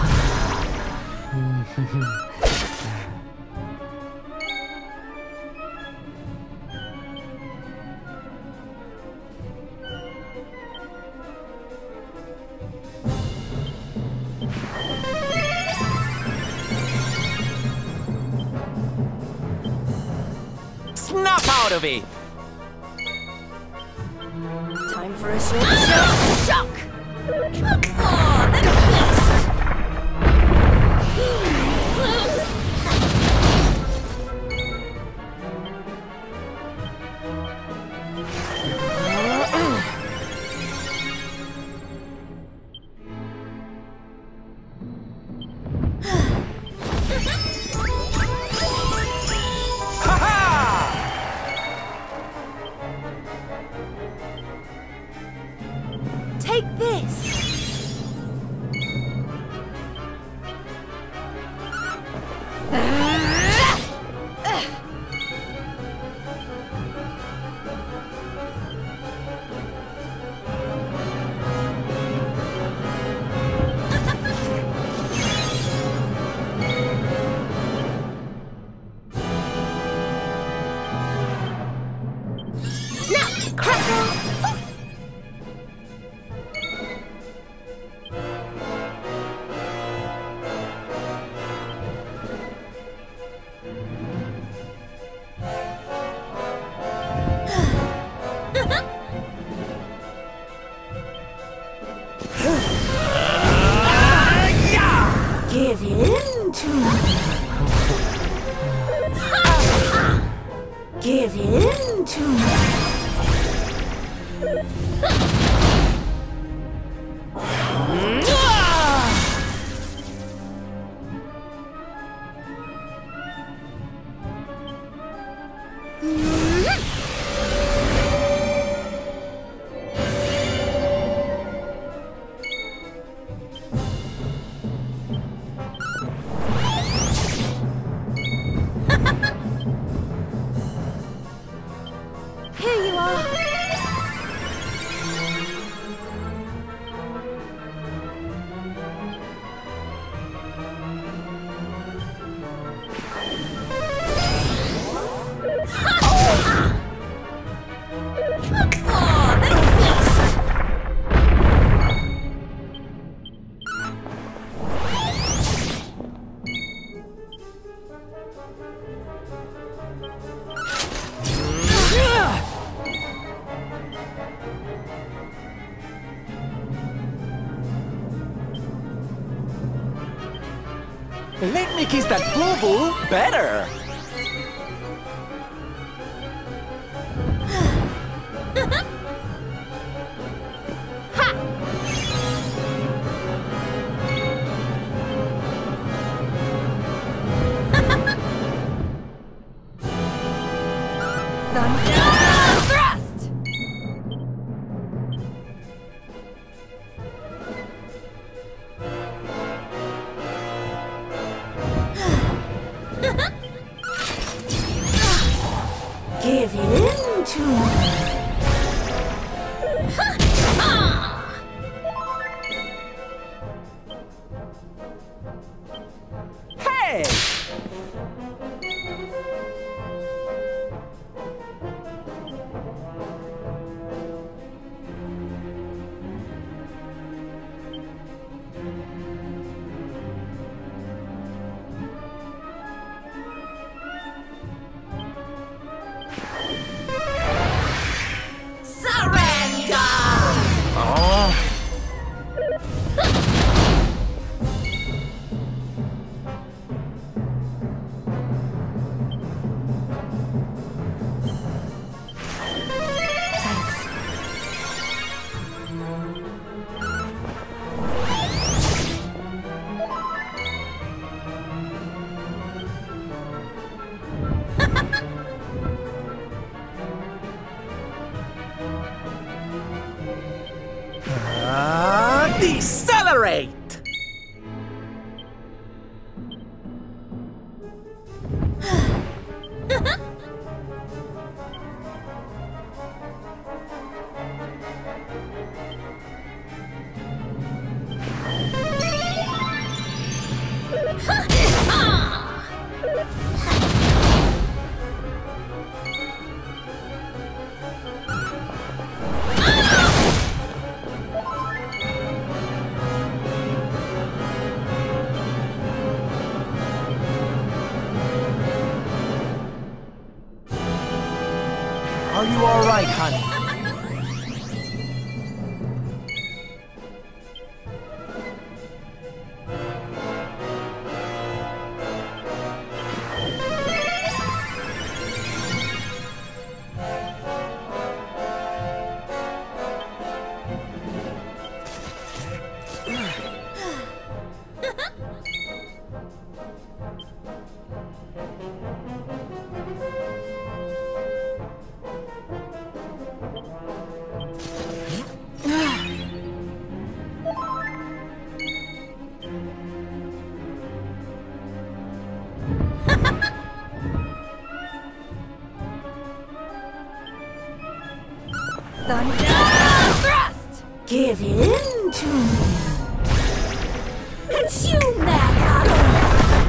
Snap out of it! Time for a short shock! Come on, the beast! Take this! Give in to me. Give in to me. Here you are. Let me kiss that boo-boo better. Thrust! Give in to me. Hey! Surrender! Decelerate! Are you all right, honey? Thunder thrust! Give in to me. Consume that color.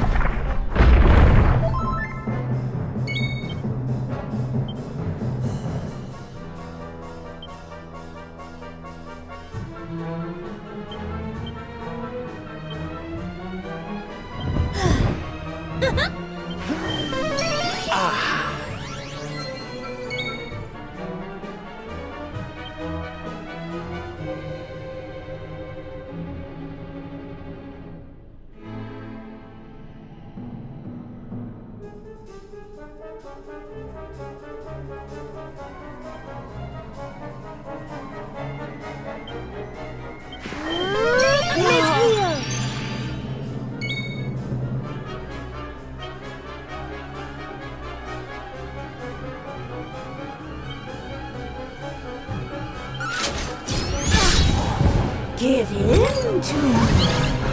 Give in to me.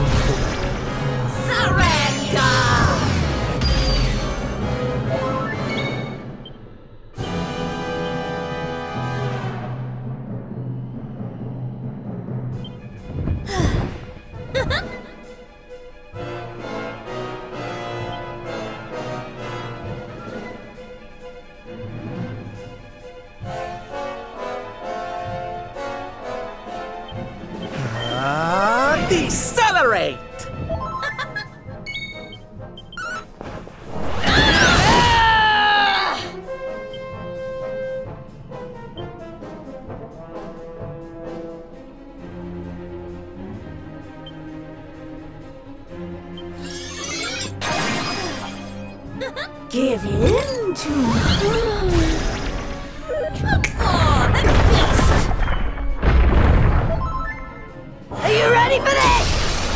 Surrender! Decelerate! Give in to me. Come on, the beast! Are you ready for this?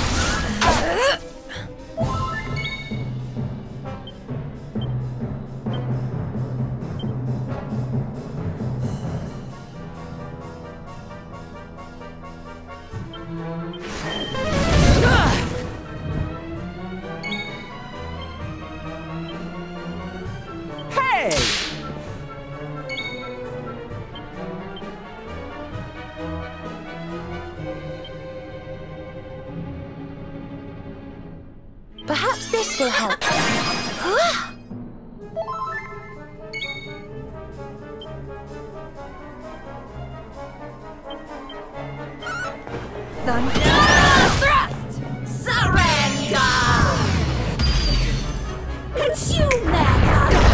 Hey! Perhaps this will help. Thunder thrust! Surrender! Consume that color!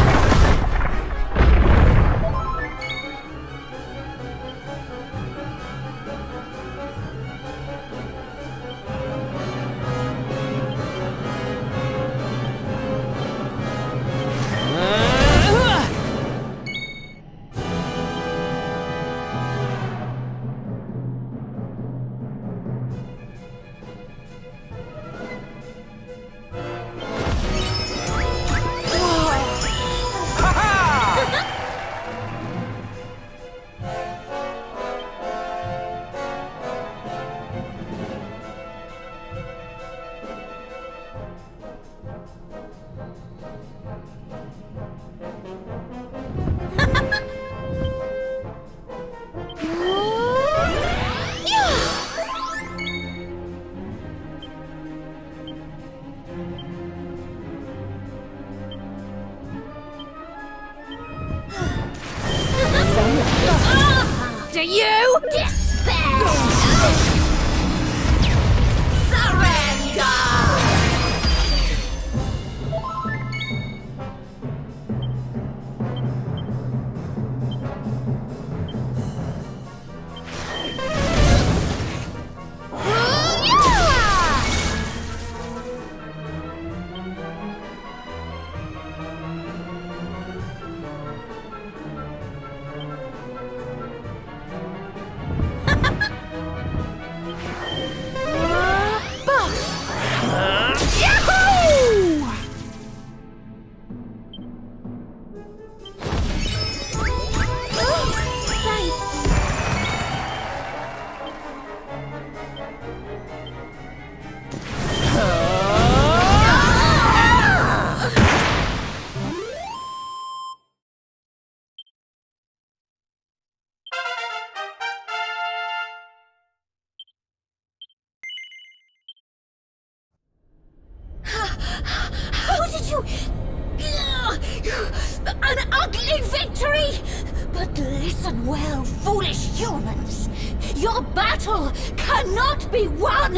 An ugly victory! But listen well, foolish humans. Your battle cannot be won!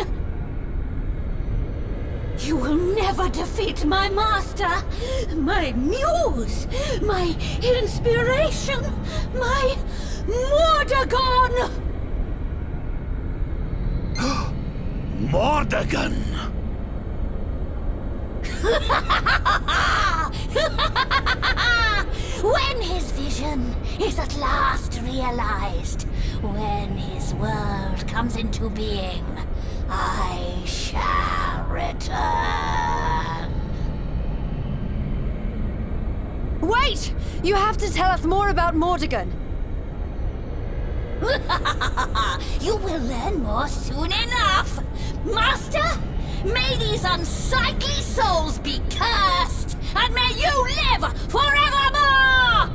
You will never defeat my master, my muse, my inspiration, my Mordegon! Mordegon! When his vision is at last realized, when his world comes into being, I shall return. Wait! You have to tell us more about Mordegon. You will learn more soon enough! Master, may these unsightly souls be cursed, and may you live forevermore!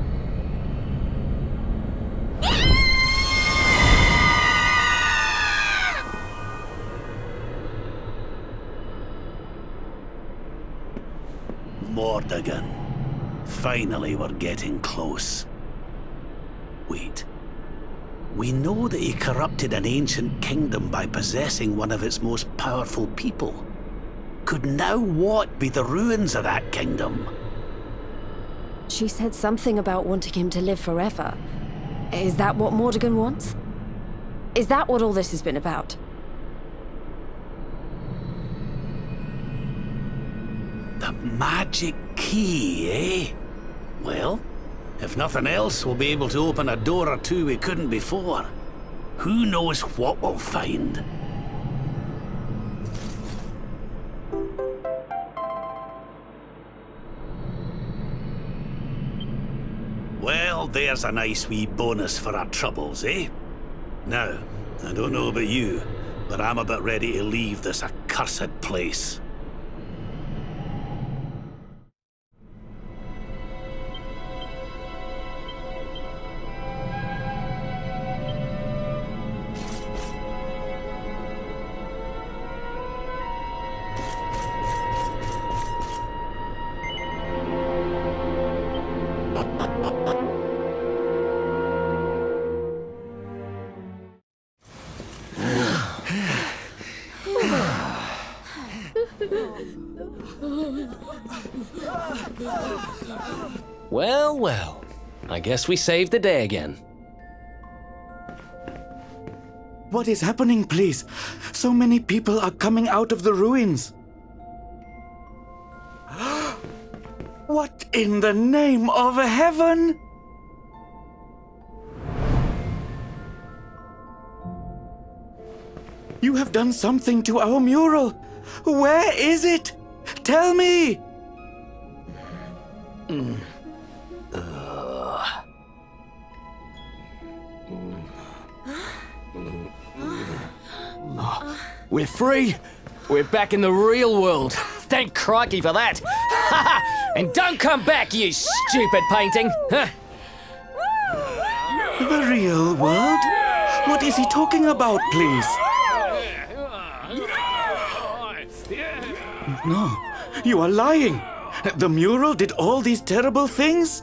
Mordegon. Finally, we're getting close. Wait. We know that he corrupted an ancient kingdom by possessing one of its most powerful people. Could now what be the ruins of that kingdom? She said something about wanting him to live forever. Is that what Mordegon wants? Is that what all this has been about? The magic key, eh? Well, if nothing else, we'll be able to open a door or two we couldn't before. Who knows what we'll find? Well, there's a nice wee bonus for our troubles, eh? Now, I don't know about you, but I'm about ready to leave this accursed place. Well, well. I guess we saved the day again. What is happening, please? So many people are coming out of the ruins. What in the name of heaven? You have done something to our mural. Where is it? Tell me! We're free! We're back in the real world. Thank crikey for that! And don't come back, you stupid painting! The real world? What is he talking about, please? No, you are lying. The mural did all these terrible things?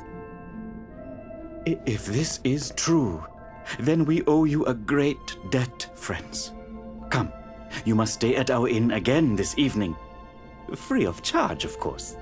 If this is true, then we owe you a great debt, friends. Come, you must stay at our inn again this evening. Free of charge, of course.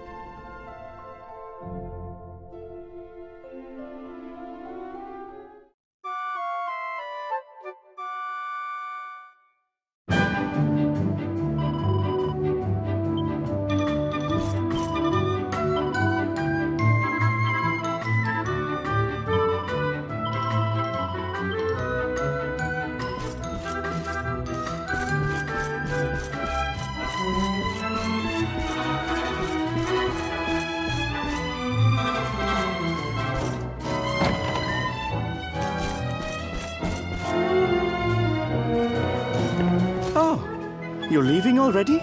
You're leaving already?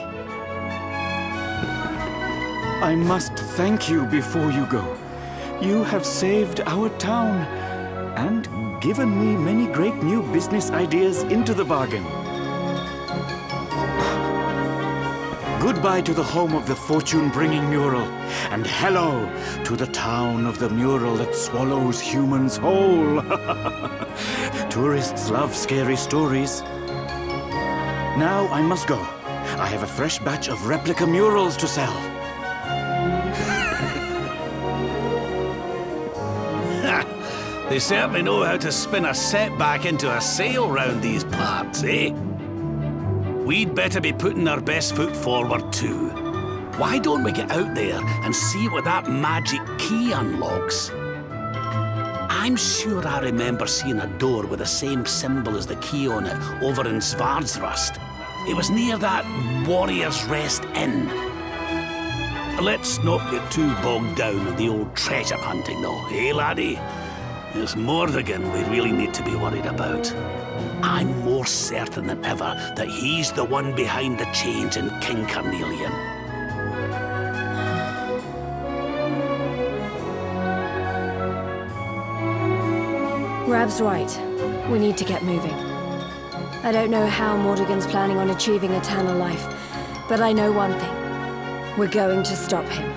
I must thank you before you go. You have saved our town and given me many great new business ideas into the bargain. Goodbye to the home of the fortune-bringing mural, and hello to the town of the mural that swallows humans whole. Tourists love scary stories. Now I must go. I have a fresh batch of replica murals to sell. They certainly know how to spin a setback into a sail round these parts, eh? We'd better be putting our best foot forward too. Why don't we get out there and see what that magic key unlocks? I'm sure I remember seeing a door with the same symbol as the key on it over in Svardsrust. It was near that Warrior's Rest Inn. Let's not get too bogged down in the old treasure hunting though, eh laddie? It's Morrigan we really need to be worried about. I'm more certain than ever that he's the one behind the change in King Carnelian. Rab's right. We need to get moving. I don't know how Morrigan's planning on achieving eternal life, but I know one thing. We're going to stop him.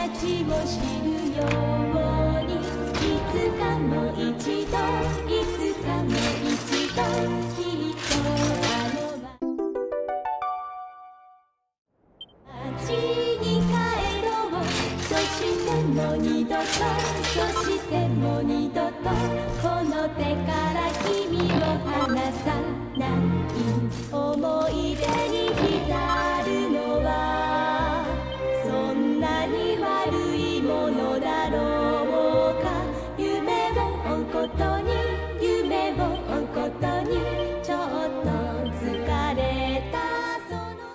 街を知るようにいつかも一度いつかも一度きっとあの街に帰ろうそしてもう二度とそしてもう二度とこの手から君を離さない思い出に浸るのはそんなに悪いものだろうか夢を追うことに夢を追うことにちょっと疲れたその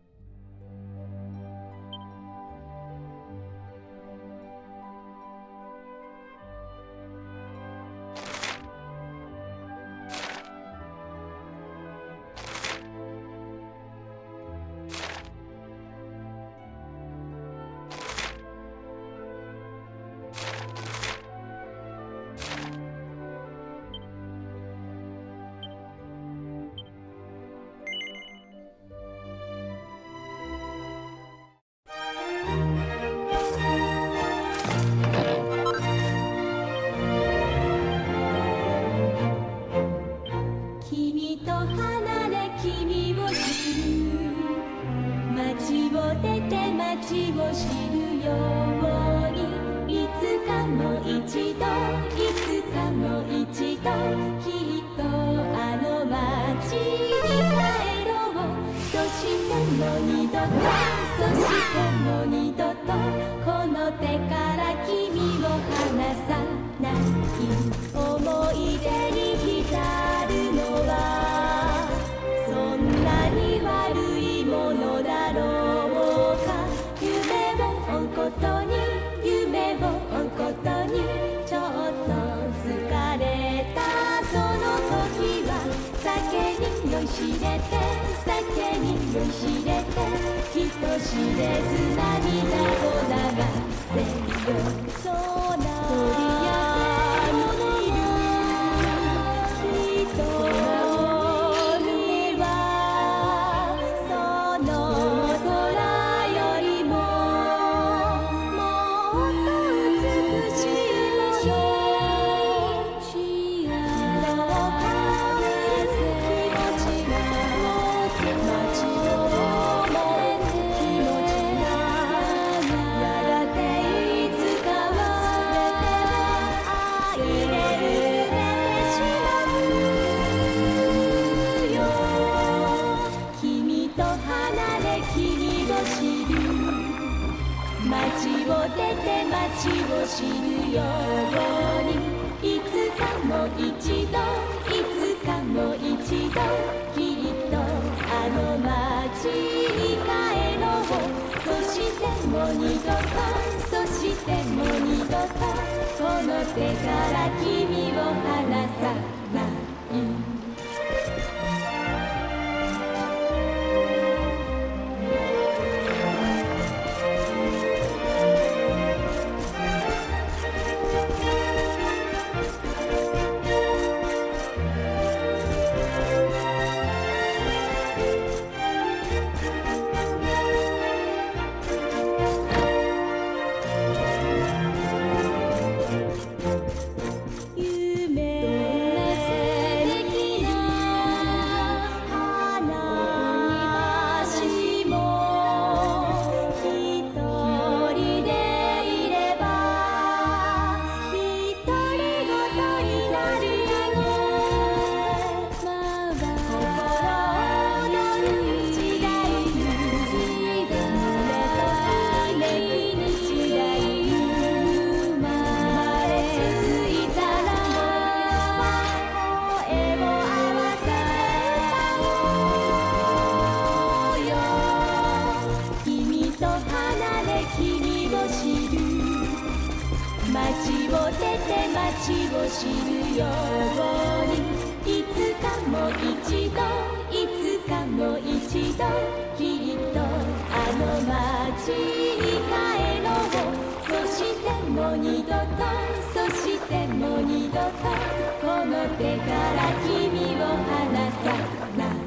君と離れ君を知る街を出て街を知るようにいつかも一度いつかも一度きっとあの街に帰ろうそしてもう二度とそしてもう二度とこの手から君を離さない思い出に浸るのはそんなに悪いものだろうか夢を追うことに夢を追うことにちょっと疲れたその時は酒に酔いしれて酒に酔いしれて人知れず涙を流せよそうな街を知るようにいつかも一度いつかも一度きっとあの街に帰ろうそしてもう二度とそしてもう二度とこの手から君を離さない街を知るようにいつかも一度いつかも一度きっとあの街に帰ろうそしてもう二度とそしてもう二度とこの手から君を離さない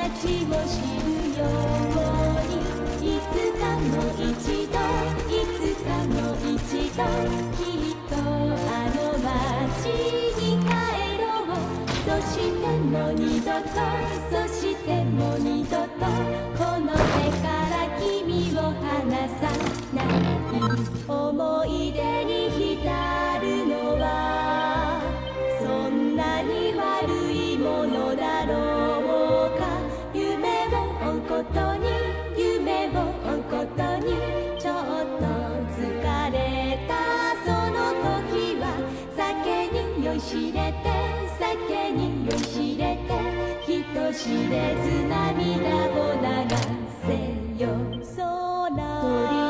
街を知るようにいつかも一度いつかも一度きっとあの街に帰ろうそしてもう二度とそしてもう二度とこの手から君を離さない思い出に浸るのはそんなに悪いものだろうか夢を追うことに夢を追うことにちょっと疲れたその時は酒に酔いしれて酒に酔いしれて人知れず涙を流せよ空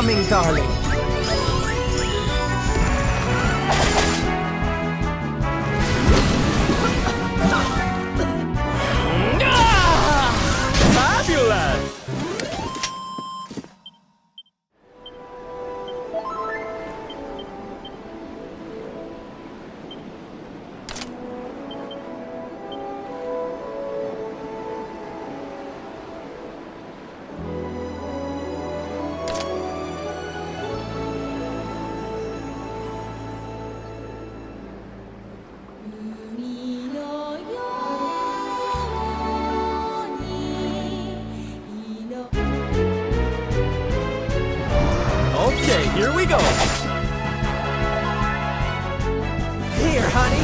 coming, darling. Fabulous! Okay, here we go. Here, honey.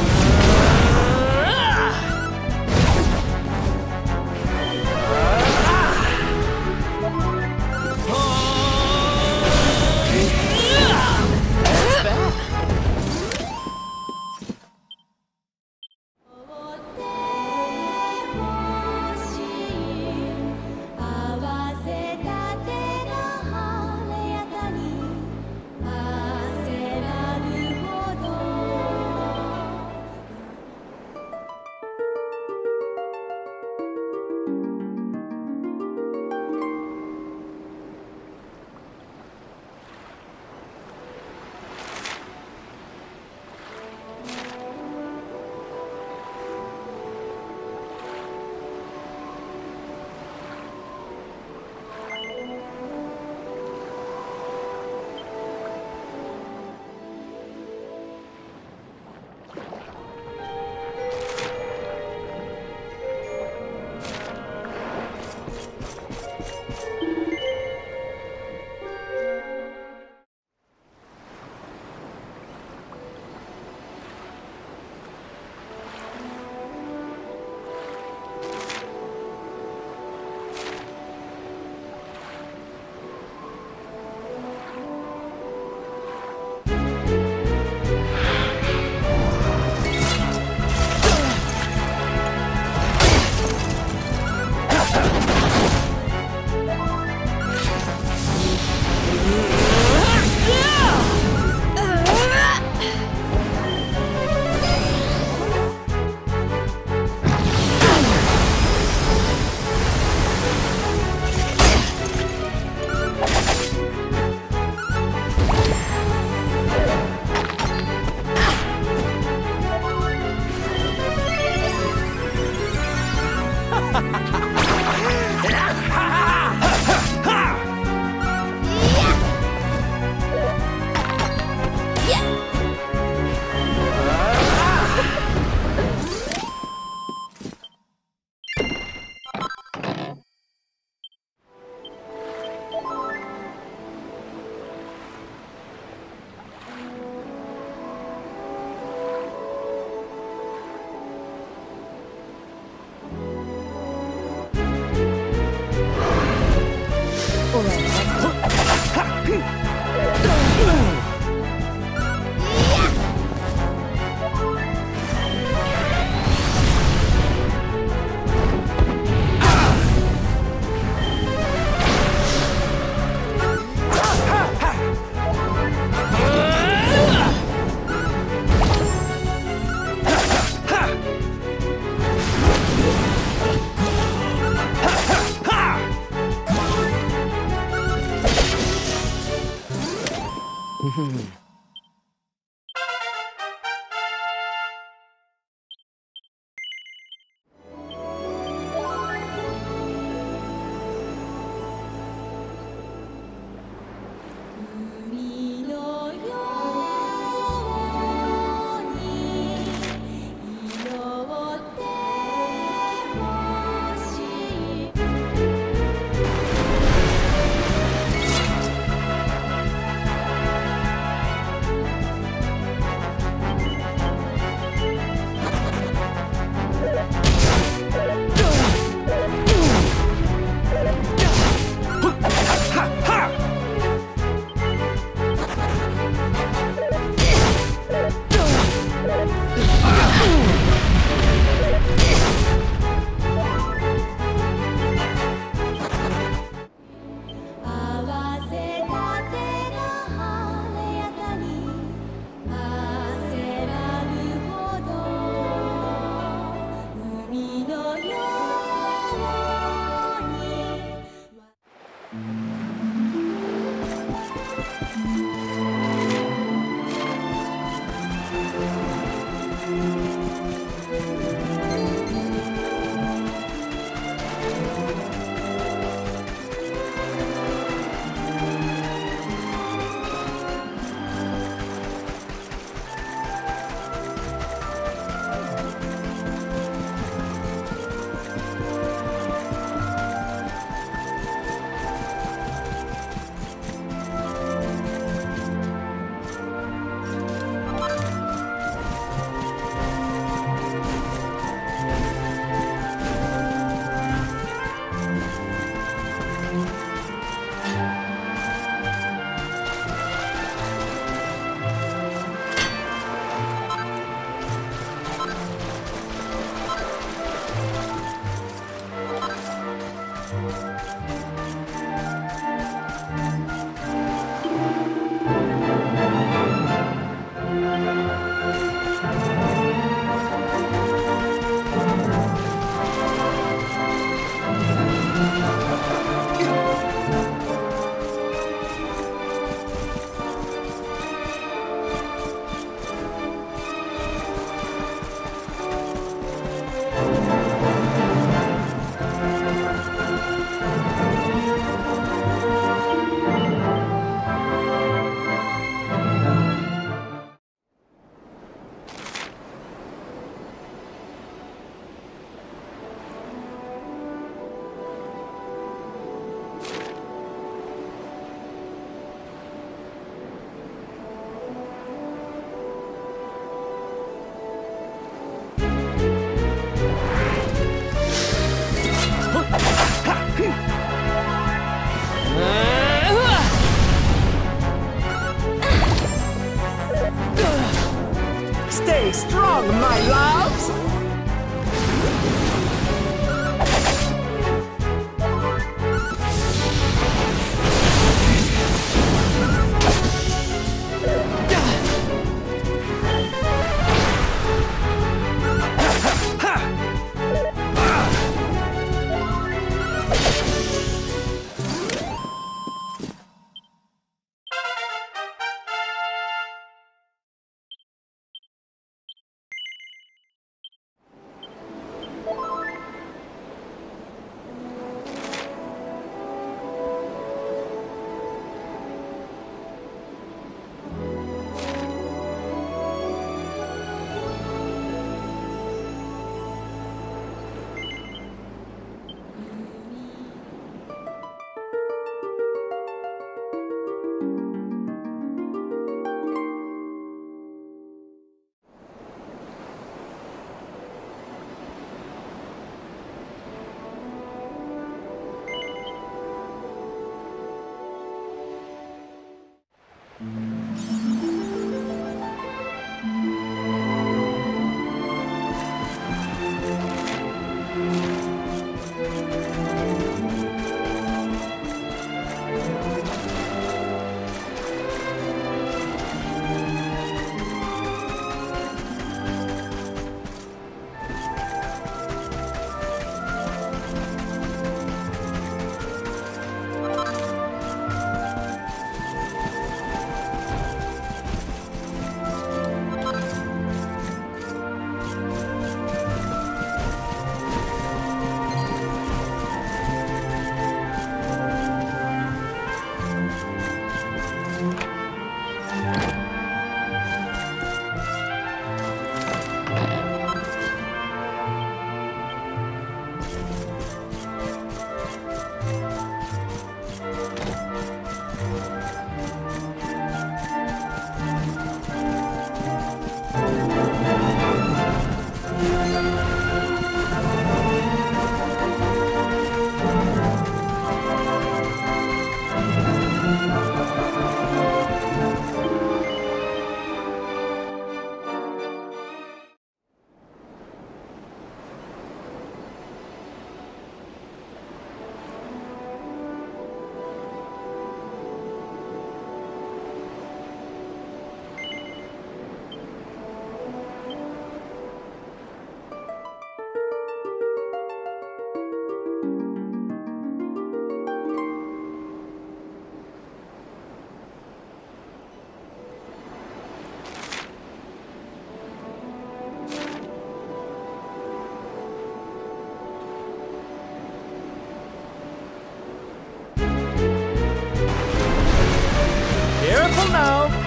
now.